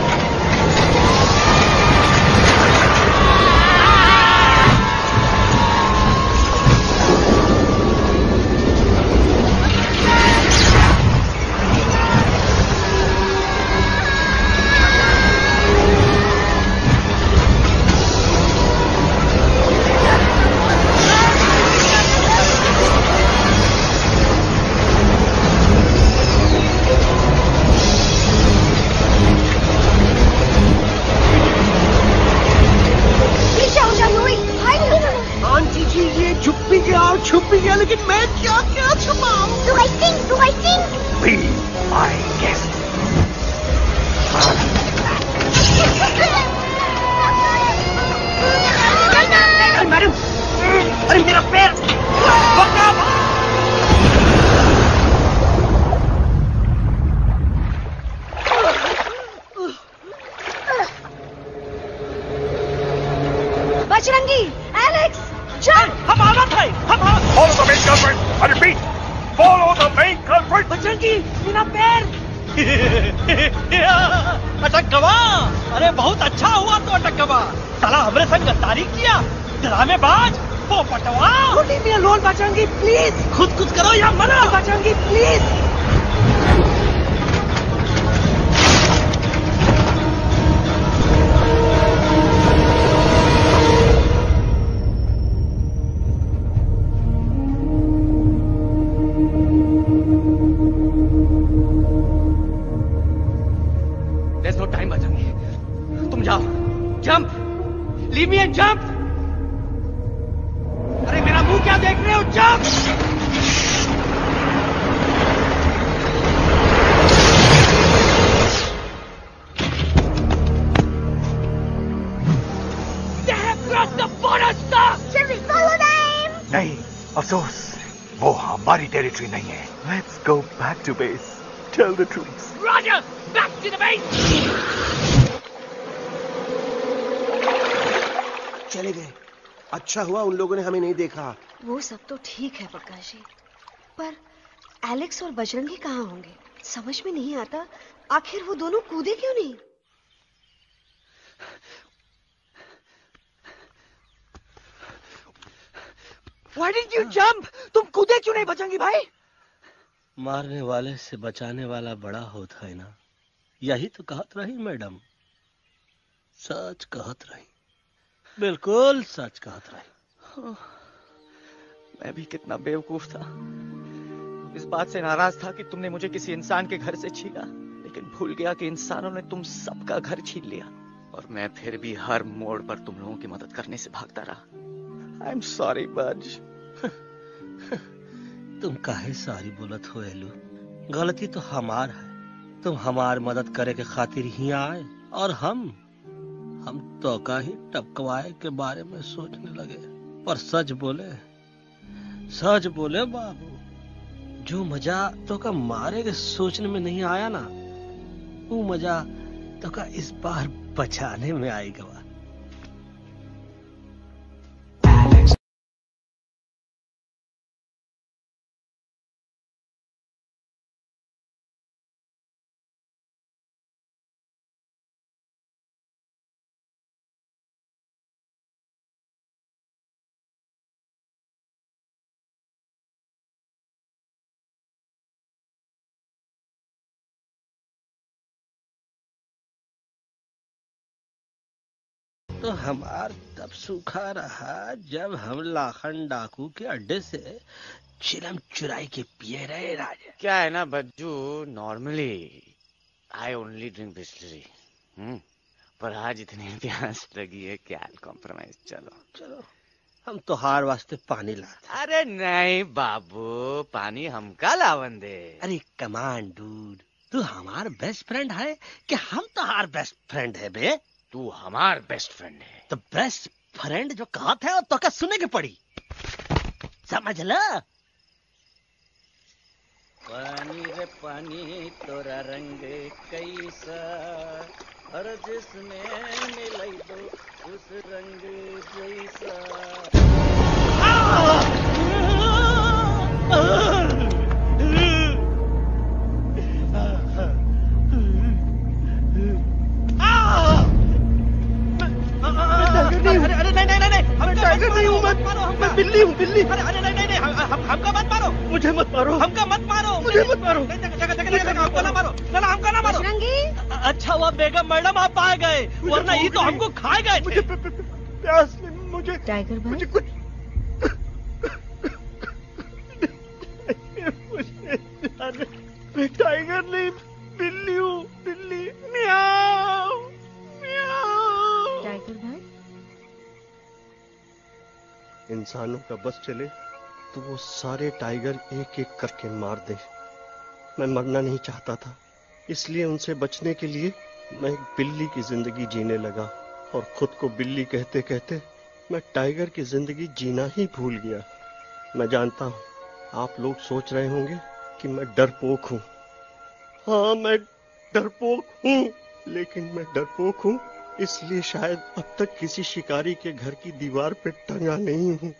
छुप भी गया, लेकिन मैं क्या क्या छुपाऊं? Do I sing? Be my guest. Madam, अरे मेरा पैर! बजरंगी, एलेक्स, चल! हम आना था, Follow the main culprit. I repeat, follow the main culprit. Bajrangi, मेरा पैर! अटक्कवा! अरे बहुत अच्छा हुआ तो अटक्कवा। साला हमरे संग गद्दारी किया, ड्रामेबाज, पोपटवा। Leave me alone, Bajrangi, please. खुद करो या मरो, Bajrangi, please. There's no time, Bajrangi. तुम जाओ, jump, leave me and jump। अरे मेरा मुंह क्या देख रहे हो, jump. They have crossed the border, sir. Shall we follow them? नहीं, अफसोस, वो हमारी टेरिटरी नहीं है। Let's go back to base. Tell the troops. Roger, back to the base. चले गए, अच्छा हुआ उन लोगों ने हमें नहीं देखा। वो सब तो ठीक है प्रकाश जी, पर एलेक्स और बजरंगी कहाँ होंगे? समझ में नहीं आता, आखिर वो दोनों कूदे क्यों नहीं? Why did you jump? तुम कूदे क्यों नहीं बजरंगी भाई? मारने वाले से बचाने वाला बड़ा होता है ना, यही तो कहत रही मैडम। सच कहत रही, बिल्कुल सच कहत रही। मैं भी कितना बेवकूफ था। इस बात से नाराज था कि तुमने मुझे किसी इंसान के घर से छीना, लेकिन भूल गया कि इंसानों ने तुम सबका घर छीन लिया, और मैं फिर भी हर मोड़ पर तुम लोगों की मदद करने से भागता रहा। आई एम सॉरी बज। तुम काहे सारी बोलत हो एलू? गलती तो हमार है। तुम हमार मदद करे के खातिर ही आए, और हम तो का ही टपकवाए के बारे में सोचने लगे। पर सच बोले बाबू, जो मजा तो का मारे के सोचने में नहीं आया ना, वो मजा तो का इस बार बचाने में आएगा। तो हमार तब सूखा रहा जब हम लाखन डाकू के अड्डे से चिलम चुराई के पिए रहे राजा। क्या है ना Bajju, normally I only drink Bisleri, पर आज इतनी प्यास लगी है क्या कॉम्प्रोमाइज। चलो हम तो हार वास्ते पानी ला। अरे नहीं बाबू, पानी हमका लावन दे। अरे कमान डूड, तू हमार बेस्ट फ्रेंड है कि हम तो हार बेस्ट फ्रेंड है बे? तू हमार बेस्ट फ्रेंड है। तो बेस्ट फ्रेंड जो कहा था तो क्या सुने के पड़ी, समझ ला। पानी रे पानी तोरा रंग कैसा, हर जिसमें मिलाई दो उस रंग जैसा। अरे नहीं, हम टाइगर नहीं हूँ, मैं बिल्ली हूँ, बिल्ली। अरे नहीं, हमका मत मारो, मुझे मत मारो, हमका मत मारो, मुझे मत मारो, हमको ना मारो, ना हमका ना मारो। बजरंगी, अच्छा हुआ बेगम मैडम आप आ गए, वरना ये तो हमको खाए गए। मुझे प्यास नहीं, मुझे टाइगर भाई, मुझे कुछ मैं टाइगर नहीं, बिल्ली हूँ, बिल्ली। म्याऊ म्याऊ। टाइगर भाई, इंसानों का बस चले तो वो सारे टाइगर एक एक करके मार दे। मैं मरना नहीं चाहता था, इसलिए उनसे बचने के लिए मैं एक बिल्ली की जिंदगी जीने लगा, और खुद को बिल्ली कहते कहते मैं टाइगर की जिंदगी जीना ही भूल गया। मैं जानता हूँ आप लोग सोच रहे होंगे कि मैं डरपोक हूँ। हाँ, मैं डरपोक हूँ, लेकिन मैं डरपोक हूँ इसलिए शायद अब तक किसी शिकारी के घर की दीवार पे टंगा नहीं हूँ।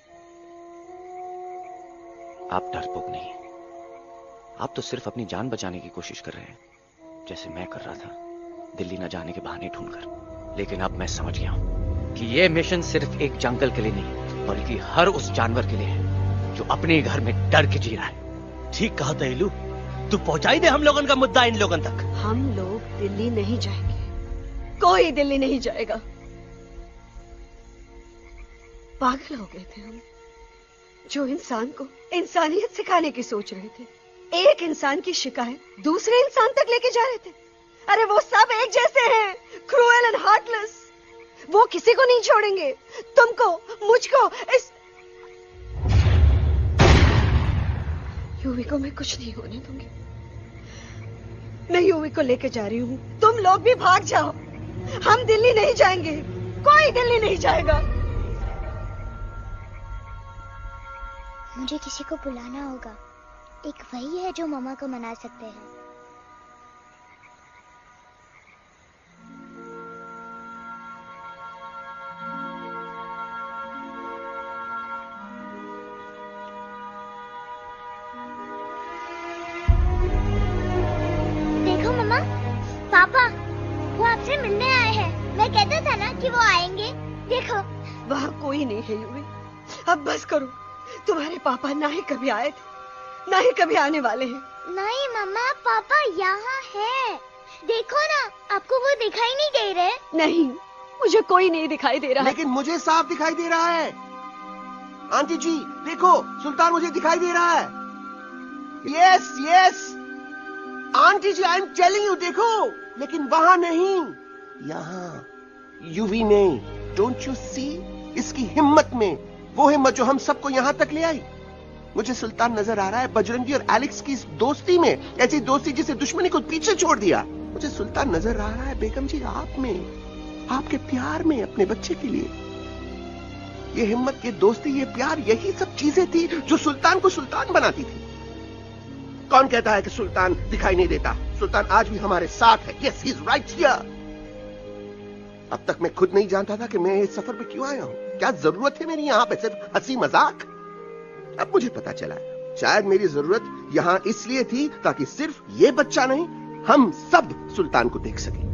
आप डरपोक नहीं, आप तो सिर्फ अपनी जान बचाने की कोशिश कर रहे हैं, जैसे मैं कर रहा था दिल्ली न जाने के बहाने ढूंढकर। लेकिन अब मैं समझ गया हूं कि यह मिशन सिर्फ एक जंगल के लिए नहीं, बल्कि हर उस जानवर के लिए है जो अपने घर में डर के जी रहा है। ठीक कहा तैलू, तू पहुंचाई दे हम लोगन का मुद्दा इन लोगन तक। हम लोग दिल्ली नहीं जाएंगे, कोई दिल्ली नहीं जाएगा। पागल हो गए थे हम, जो इंसान को इंसानियत सिखाने की सोच रहे थे, एक इंसान की शिकायत दूसरे इंसान तक लेके जा रहे थे। अरे वो सब एक जैसे हैं, क्रूएल एंड हार्टलेस। वो किसी को नहीं छोड़ेंगे, तुमको, मुझको, इस यूवी को मैं कुछ नहीं होने दूंगी। मैं यूवी को लेके जा रही हूँ, तुम लोग भी भाग जाओ। हम दिल्ली नहीं जाएंगे, कोई दिल्ली नहीं जाएगा। मुझे किसी को बुलाना होगा, एक वही है जो मामा को मना सकते हैं। वहाँ कोई नहीं है यूवी। अब बस करो। तुम्हारे पापा ना ही कभी आए थे, ना ही कभी आने वाले हैं। नहीं मम्मा, पापा यहाँ है। देखो ना, आपको वो दिखाई नहीं दे रहे? नहीं, मुझे कोई नहीं दिखाई दे रहा। लेकिन मुझे साफ दिखाई दे रहा है। आंटी जी देखो, सुल्तान मुझे दिखाई दे रहा है। Yes yes aunty ji, I am telling you, देखो। लेकिन वहां नहीं, यहाँ यूवी में। Don't you see? इसकी हिम्मत में, वो हिम्मत जो हम सबको यहाँ तक ले आई। मुझे सुल्तान नजर आ रहा है बजरंगी और एलेक्स की इस दोस्ती में, ऐसी दोस्ती जिसे दुश्मनी को पीछे छोड़ दिया। मुझे सुल्तान नजर आ रहा है बेगम जी आप में, आपके प्यार में, अपने बच्चे के लिए। ये हिम्मत, ये दोस्ती, ये प्यार, यही सब चीजें थी जो सुल्तान को सुल्तान बनाती थी। कौन कहता है कि सुल्तान दिखाई नहीं देता? सुल्तान आज भी हमारे साथ है। Yes, he is right here. अब तक मैं खुद नहीं जानता था कि मैं इस सफर पे क्यों आया हूं। क्या जरूरत है मेरी यहाँ पे? सिर्फ हंसी मजाक? अब मुझे पता चला है, शायद मेरी जरूरत यहाँ इसलिए थी ताकि सिर्फ ये बच्चा नहीं, हम सब सुल्तान को देख सकें।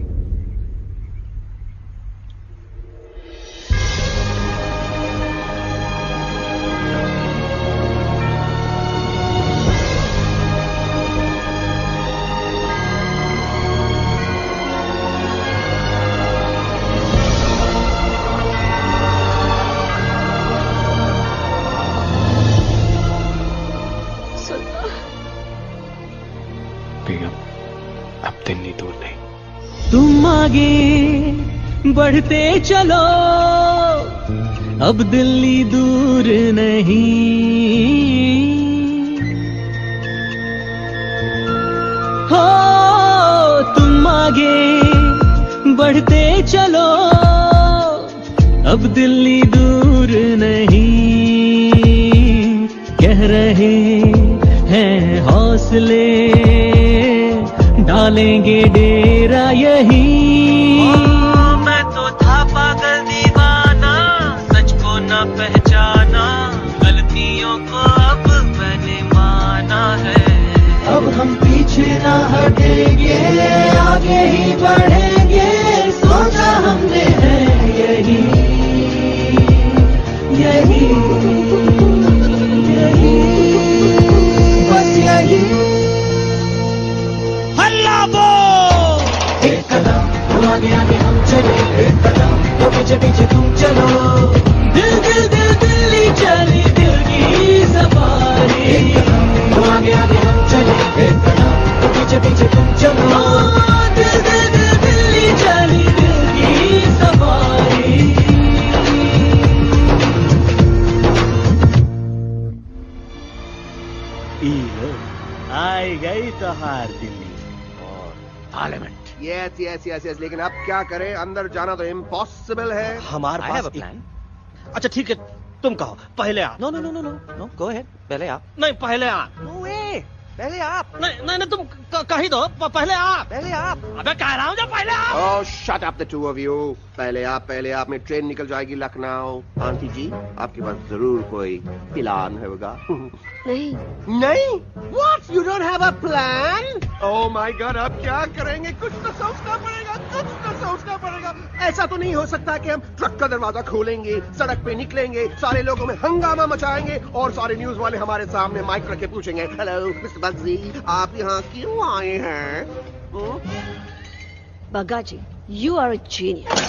तुम आगे बढ़ते चलो, अब दिल्ली दूर नहीं। हो तुम आगे बढ़ते चलो, अब दिल्ली दूर नहीं। कह रहे हैं हौसले, डालेंगे डेरा यही। मैं तो था पागल दीवाना, सच को न पहचाना, गलतियों को अब मैंने माना है। अब हम पीछे न हटेंगे, आगे ही बढ़ेंगे, सोचा हमने है यही यही यही, बस यही। एक कदम तो आगे आगे हम चले, एक कदम तो पीछे पीछे तुम चलो। दिल दिल दिल दिल्ली चली, दिल की सफारी। एक कदम तो आगे आगे हम चले, एक कदम तो पीछे पीछे तुम चलो। दिल दिल दिल दिल्ली चली, दिल की सफारी। आई गई तो हार Delhi parliament. Yes yes yes yes, लेकिन अब क्या करें? अंदर जाना तो इम्पॉसिबल है। हमारे पास प्लान। अच्छा ठीक है, तुम कहो, पहले आप। No no no no no no, go ahead, पहले आप। नहीं, पहले आप। नो वे, पहले आप। नहीं नहीं, तुम कही दो, पहले आप। पहले आप। अबे कह रहा हूँ जब पहले आप। Oh shut up the two of you. पहले आप, पहले आप में ट्रेन निकल जाएगी लखनऊ। आंटी जी आपके पास जरूर कोई प्लान होगा। नहीं नहीं? What? You don't have a plan? Oh my God, अब क्या करेंगे? कुछ तो सोचना पड़ेगा, कुछ तो सोचना पड़ेगा। ऐसा तो नहीं हो सकता कि हम ट्रक का दरवाजा खोलेंगे, सड़क पे निकलेंगे, सारे लोगों में हंगामा मचाएंगे और सारे न्यूज वाले हमारे सामने माइक रख के पूछेंगे, हेलो मिस्टर बग्जी, आप यहाँ क्यों आए हैं? बग्गा जी, you are a genius.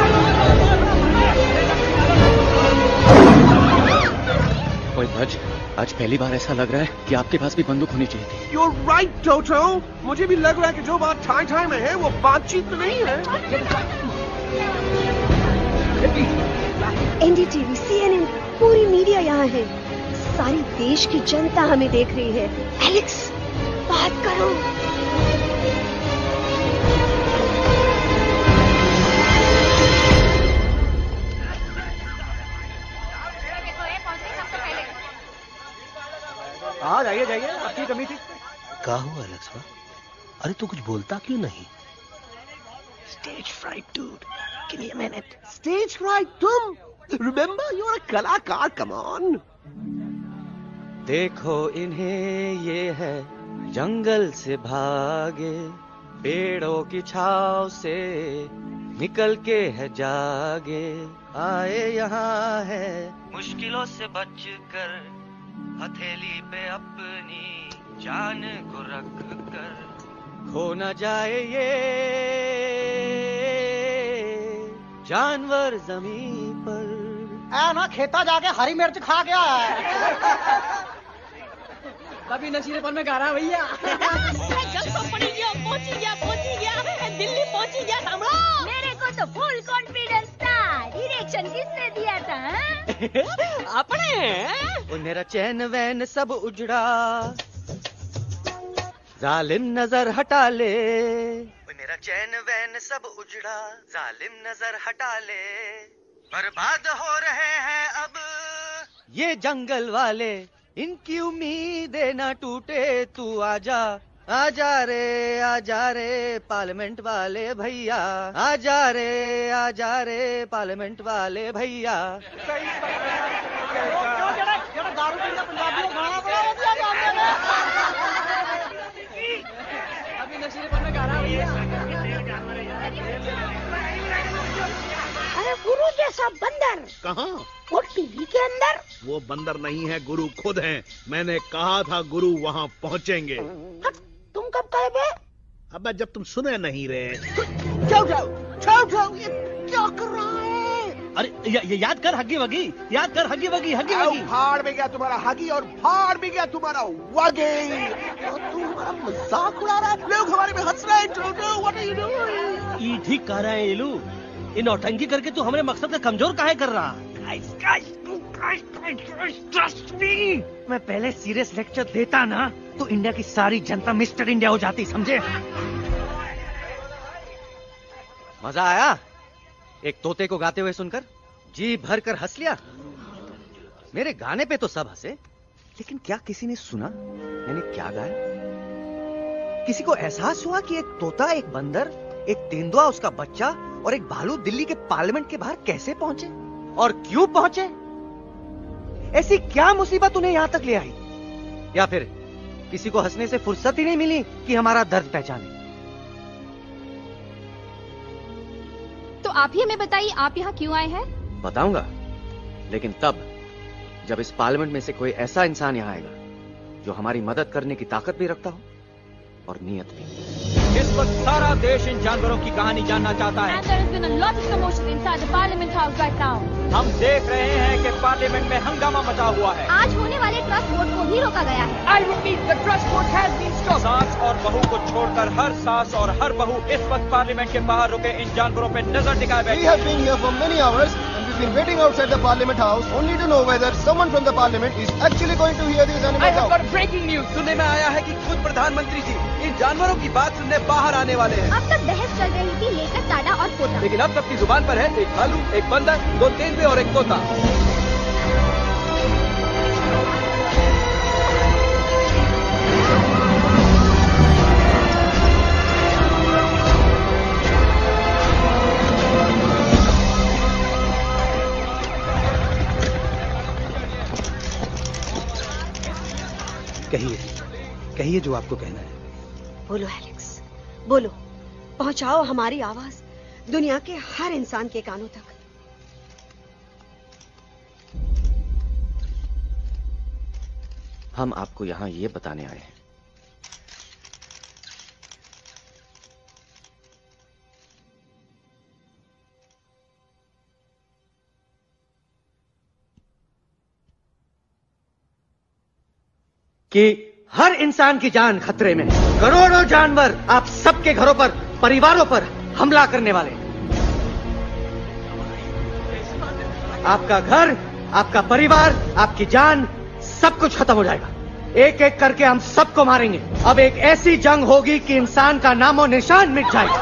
ध्वज, आज पहली बार ऐसा लग रहा है कि आपके पास भी बंदूक होनी चाहिए थी। You're right, टोटो। मुझे भी लग रहा है कि जो बात ठाई ठाई में है वो बातचीत में नहीं है। एनडीटीवी, सीएनएन, पूरी मीडिया यहाँ है। सारी देश की जनता हमें देख रही है। एलेक्स, बात करो। हाँ जाइए जाइए, आपकी कमी थी। क्या हुआ एलेक्स? अरे तू कुछ बोलता क्यों नहीं? Stage fright, dude. Give me a minute. Stage fright, तुम? Remember, you're a कलाकार. Come on. देखो इन्हें, ये है जंगल से भागे, पेड़ों की छाव से निकल के है जागे, आए यहाँ है मुश्किलों से बचकर, हथेली पे अपनी जान को रख कर, खो न जाए ये जानवर जमीन पर। ना खेता जाके हरी मिर्च खा गया है। कभी नशीलेपन में गा रहा भैया। पहुंची गया, दिल्ली पहुंची गया। सामने मेरे को तो फुल कॉन्फिडेंस था। डायरेक्शन किसने दिया था? अपने। मेरा चैन वैन सब उजड़ा, जालिम नजर हटा ले। मेरा चैन वैन सब उजड़ा, जालिम नजर हटा ले। बर्बाद हो रहे हैं अब ये जंगल वाले, इनकी उम्मीदें ना टूटे, तू आजा आजा रे पार्लियामेंट वाले भैया, आजा रे पार्लियामेंट वाले भैया। दारू पीना पंजाबियों गाना बना दिया। अभी नशीलेपन में गा रहा भैया। अरे गुरु जैसा बंदर कहाँ? वो टीवी के अंदर। वो बंदर नहीं है, गुरु खुद हैं। मैंने कहा था गुरु वहाँ पहुँचेंगे। तुम कब कहे बे? अब जब तुम सुने नहीं रहे। छोड़ो, ये क्या कर रहा है? अरे ये याद कर हगी वगी, याद कर हगी वगी, हगी वगी। भाड़ में गया तुम्हारा हगी और भाड़ में गया तुम्हारा वगी। तो तू हमारा मजाक उड़ा रहा है, लोग हमारे में हंस रहे हैं। What are you doing? ये ठीक कह रहा है इलू। इन नौटंकी करके तू हमारे मकसद का कमजोर काहे कर रहा? ट्रस्ट मी, मैं पहले सीरियस लेक्चर देता ना तो इंडिया की सारी जनता मिस्टर इंडिया हो जाती, समझे? मजा आया एक तोते को गाते हुए सुनकर? जी भर कर हंस लिया। मेरे गाने पे तो सब हंसे, लेकिन क्या किसी ने सुना मैंने क्या गाया? किसी को एहसास हुआ कि एक तोता, एक बंदर, एक तेंदुआ, उसका बच्चा और एक भालू दिल्ली के पार्लियामेंट के बाहर कैसे पहुंचे और क्यों पहुंचे? ऐसी क्या मुसीबत उन्हें यहां तक ले आई? या फिर किसी को हंसने से फुर्सत ही नहीं मिली कि हमारा दर्द पहचाने? तो आप ही हमें बताइए, आप यहाँ क्यों आए हैं? बताऊंगा, लेकिन तब जब इस पार्लियामेंट में से कोई ऐसा इंसान यहाँ आएगा जो हमारी मदद करने की ताकत भी रखता हो और नीयत भी। इस वक्त सारा देश इन जानवरों की कहानी जानना चाहता है। And there has been a lot of commotion inside the Parliament House right now. हम देख रहे हैं कि पार्लियामेंट में हंगामा मचा हुआ है। आज होने वाले ट्रस्ट वोट को भी रोका गया है। I repeat, the trust vote has been stopped. सास और बहू को छोड़कर हर सास और हर बहू इस वक्त पार्लियामेंट के बाहर रुके इन जानवरों पे नजर टिकाए बैठे। We have been here for many hours and we've been waiting outside the Parliament House only to know whether someone from the Parliament is actually going to hear these animals out. I have got breaking news. सुनने में आया है कि खुद प्रधानमंत्री जी इन जानवरों की बात सुनने बाहर आने वाले हैं। अब तक बहस चल रही थी लेकर टाडा और पोता, लेकिन अब सबकी जुबान पर है एक भालू, एक बंदर, दो तेंदुए और एक तोता। कहिए जो आपको कहना है। बोलो एलेक्स, बोलो। पहुंचाओ हमारी आवाज दुनिया के हर इंसान के कानों तक। हम आपको यहां ये बताने आए हैं कि हर इंसान की जान खतरे में, करोड़ों जानवर आप सबके घरों पर, परिवारों पर हमला करने वाले। आपका घर, आपका परिवार, आपकी जान, सब कुछ खत्म हो जाएगा। एक एक करके हम सबको मारेंगे। अब एक ऐसी जंग होगी कि इंसान का नामो निशान मिट जाएगा।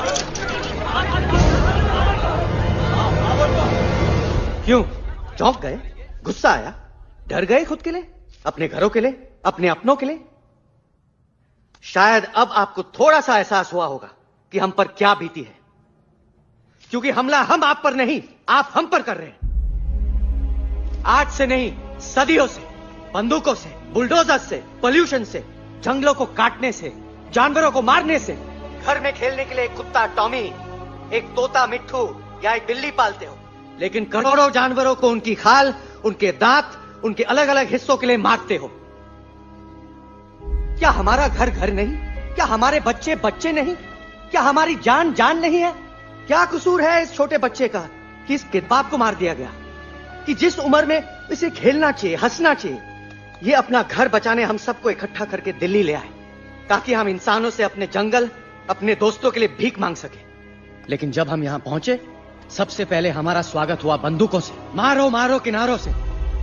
क्यों चौंक गए? गुस्सा आया? डर गए खुद के लिए, अपने घरों के लिए, अपने अपनों के लिए? शायद अब आपको थोड़ा सा एहसास हुआ होगा कि हम पर क्या बीती है, क्योंकि हमला हम आप पर नहीं, आप हम पर कर रहे हैं। आज से नहीं, सदियों से, बंदूकों से, बुलडोजर से, पोल्यूशन से, जंगलों को काटने से, जानवरों को मारने से। घर में खेलने के लिए एक कुत्ता टॉमी, एक तोता मिट्ठू या एक बिल्ली पालते हो, लेकिन करोड़ों जानवरों को उनकी खाल, उनके दांत, उनके अलग अलग हिस्सों के लिए मारते हो। क्या हमारा घर घर नहीं? क्या हमारे बच्चे बच्चे नहीं? क्या हमारी जान जान नहीं है? क्या कसूर है इस छोटे बच्चे का कि इस किडनैप को मार दिया गया, कि जिस उम्र में इसे खेलना चाहिए, हंसना चाहिए। ये अपना घर बचाने हम सबको इकट्ठा करके दिल्ली ले आए, ताकि हम इंसानों से अपने जंगल, अपने दोस्तों के लिए भीख मांग सके। लेकिन जब हम यहां पहुंचे, सबसे पहले हमारा स्वागत हुआ बंदूकों से, मारो मारो किनारों से।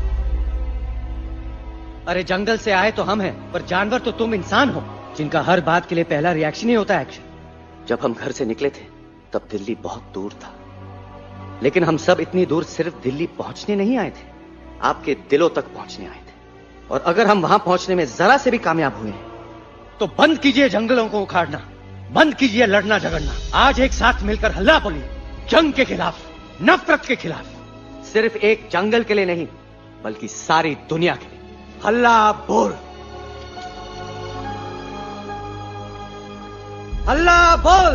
अरे जंगल से आए तो हम हैं, पर जानवर तो तुम इंसान हो, जिनका हर बात के लिए पहला रिएक्शन ही होता है एक्शन। जब हम घर से निकले थे तब दिल्ली बहुत दूर था, लेकिन हम सब इतनी दूर सिर्फ दिल्ली पहुंचने नहीं आए थे, आपके दिलों तक पहुंचने आए थे। और अगर हम वहां पहुंचने में जरा से भी कामयाब हुए तो बंद कीजिए जंगलों को उखाड़ना, बंद कीजिए लड़ना झगड़ना। आज एक साथ मिलकर हल्ला बोलिए, जंग के खिलाफ, नफरत के खिलाफ। सिर्फ एक जंगल के लिए नहीं, बल्कि सारी दुनिया के लिए। हल्ला बोल, हल्ला बोल,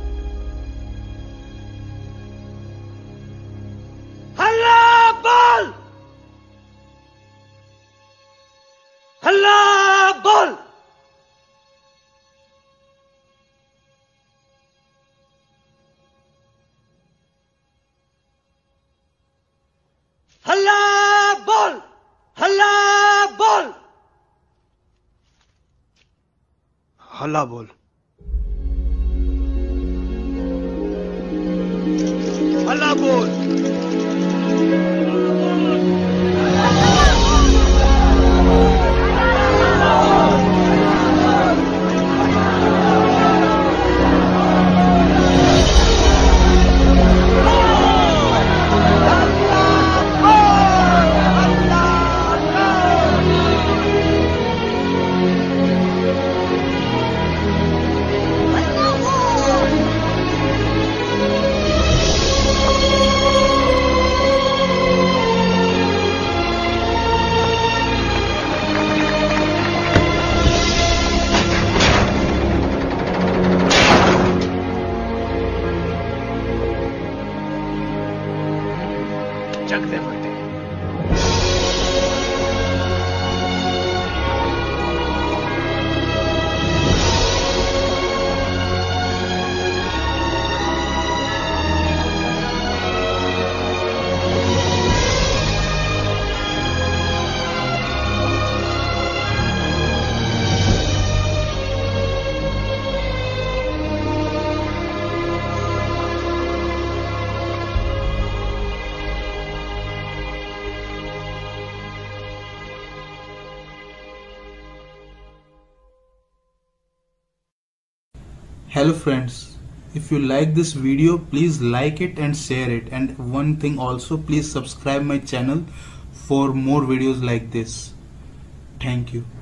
हल्ला बोल, हल्ला बोल। हल्ला बोल, हल्ला बोल, हल्ला बोल, हल्ला बोल। Hello friends, if you like this video, please like it and share it, and one thing also, please subscribe my channel for more videos like this. Thank you.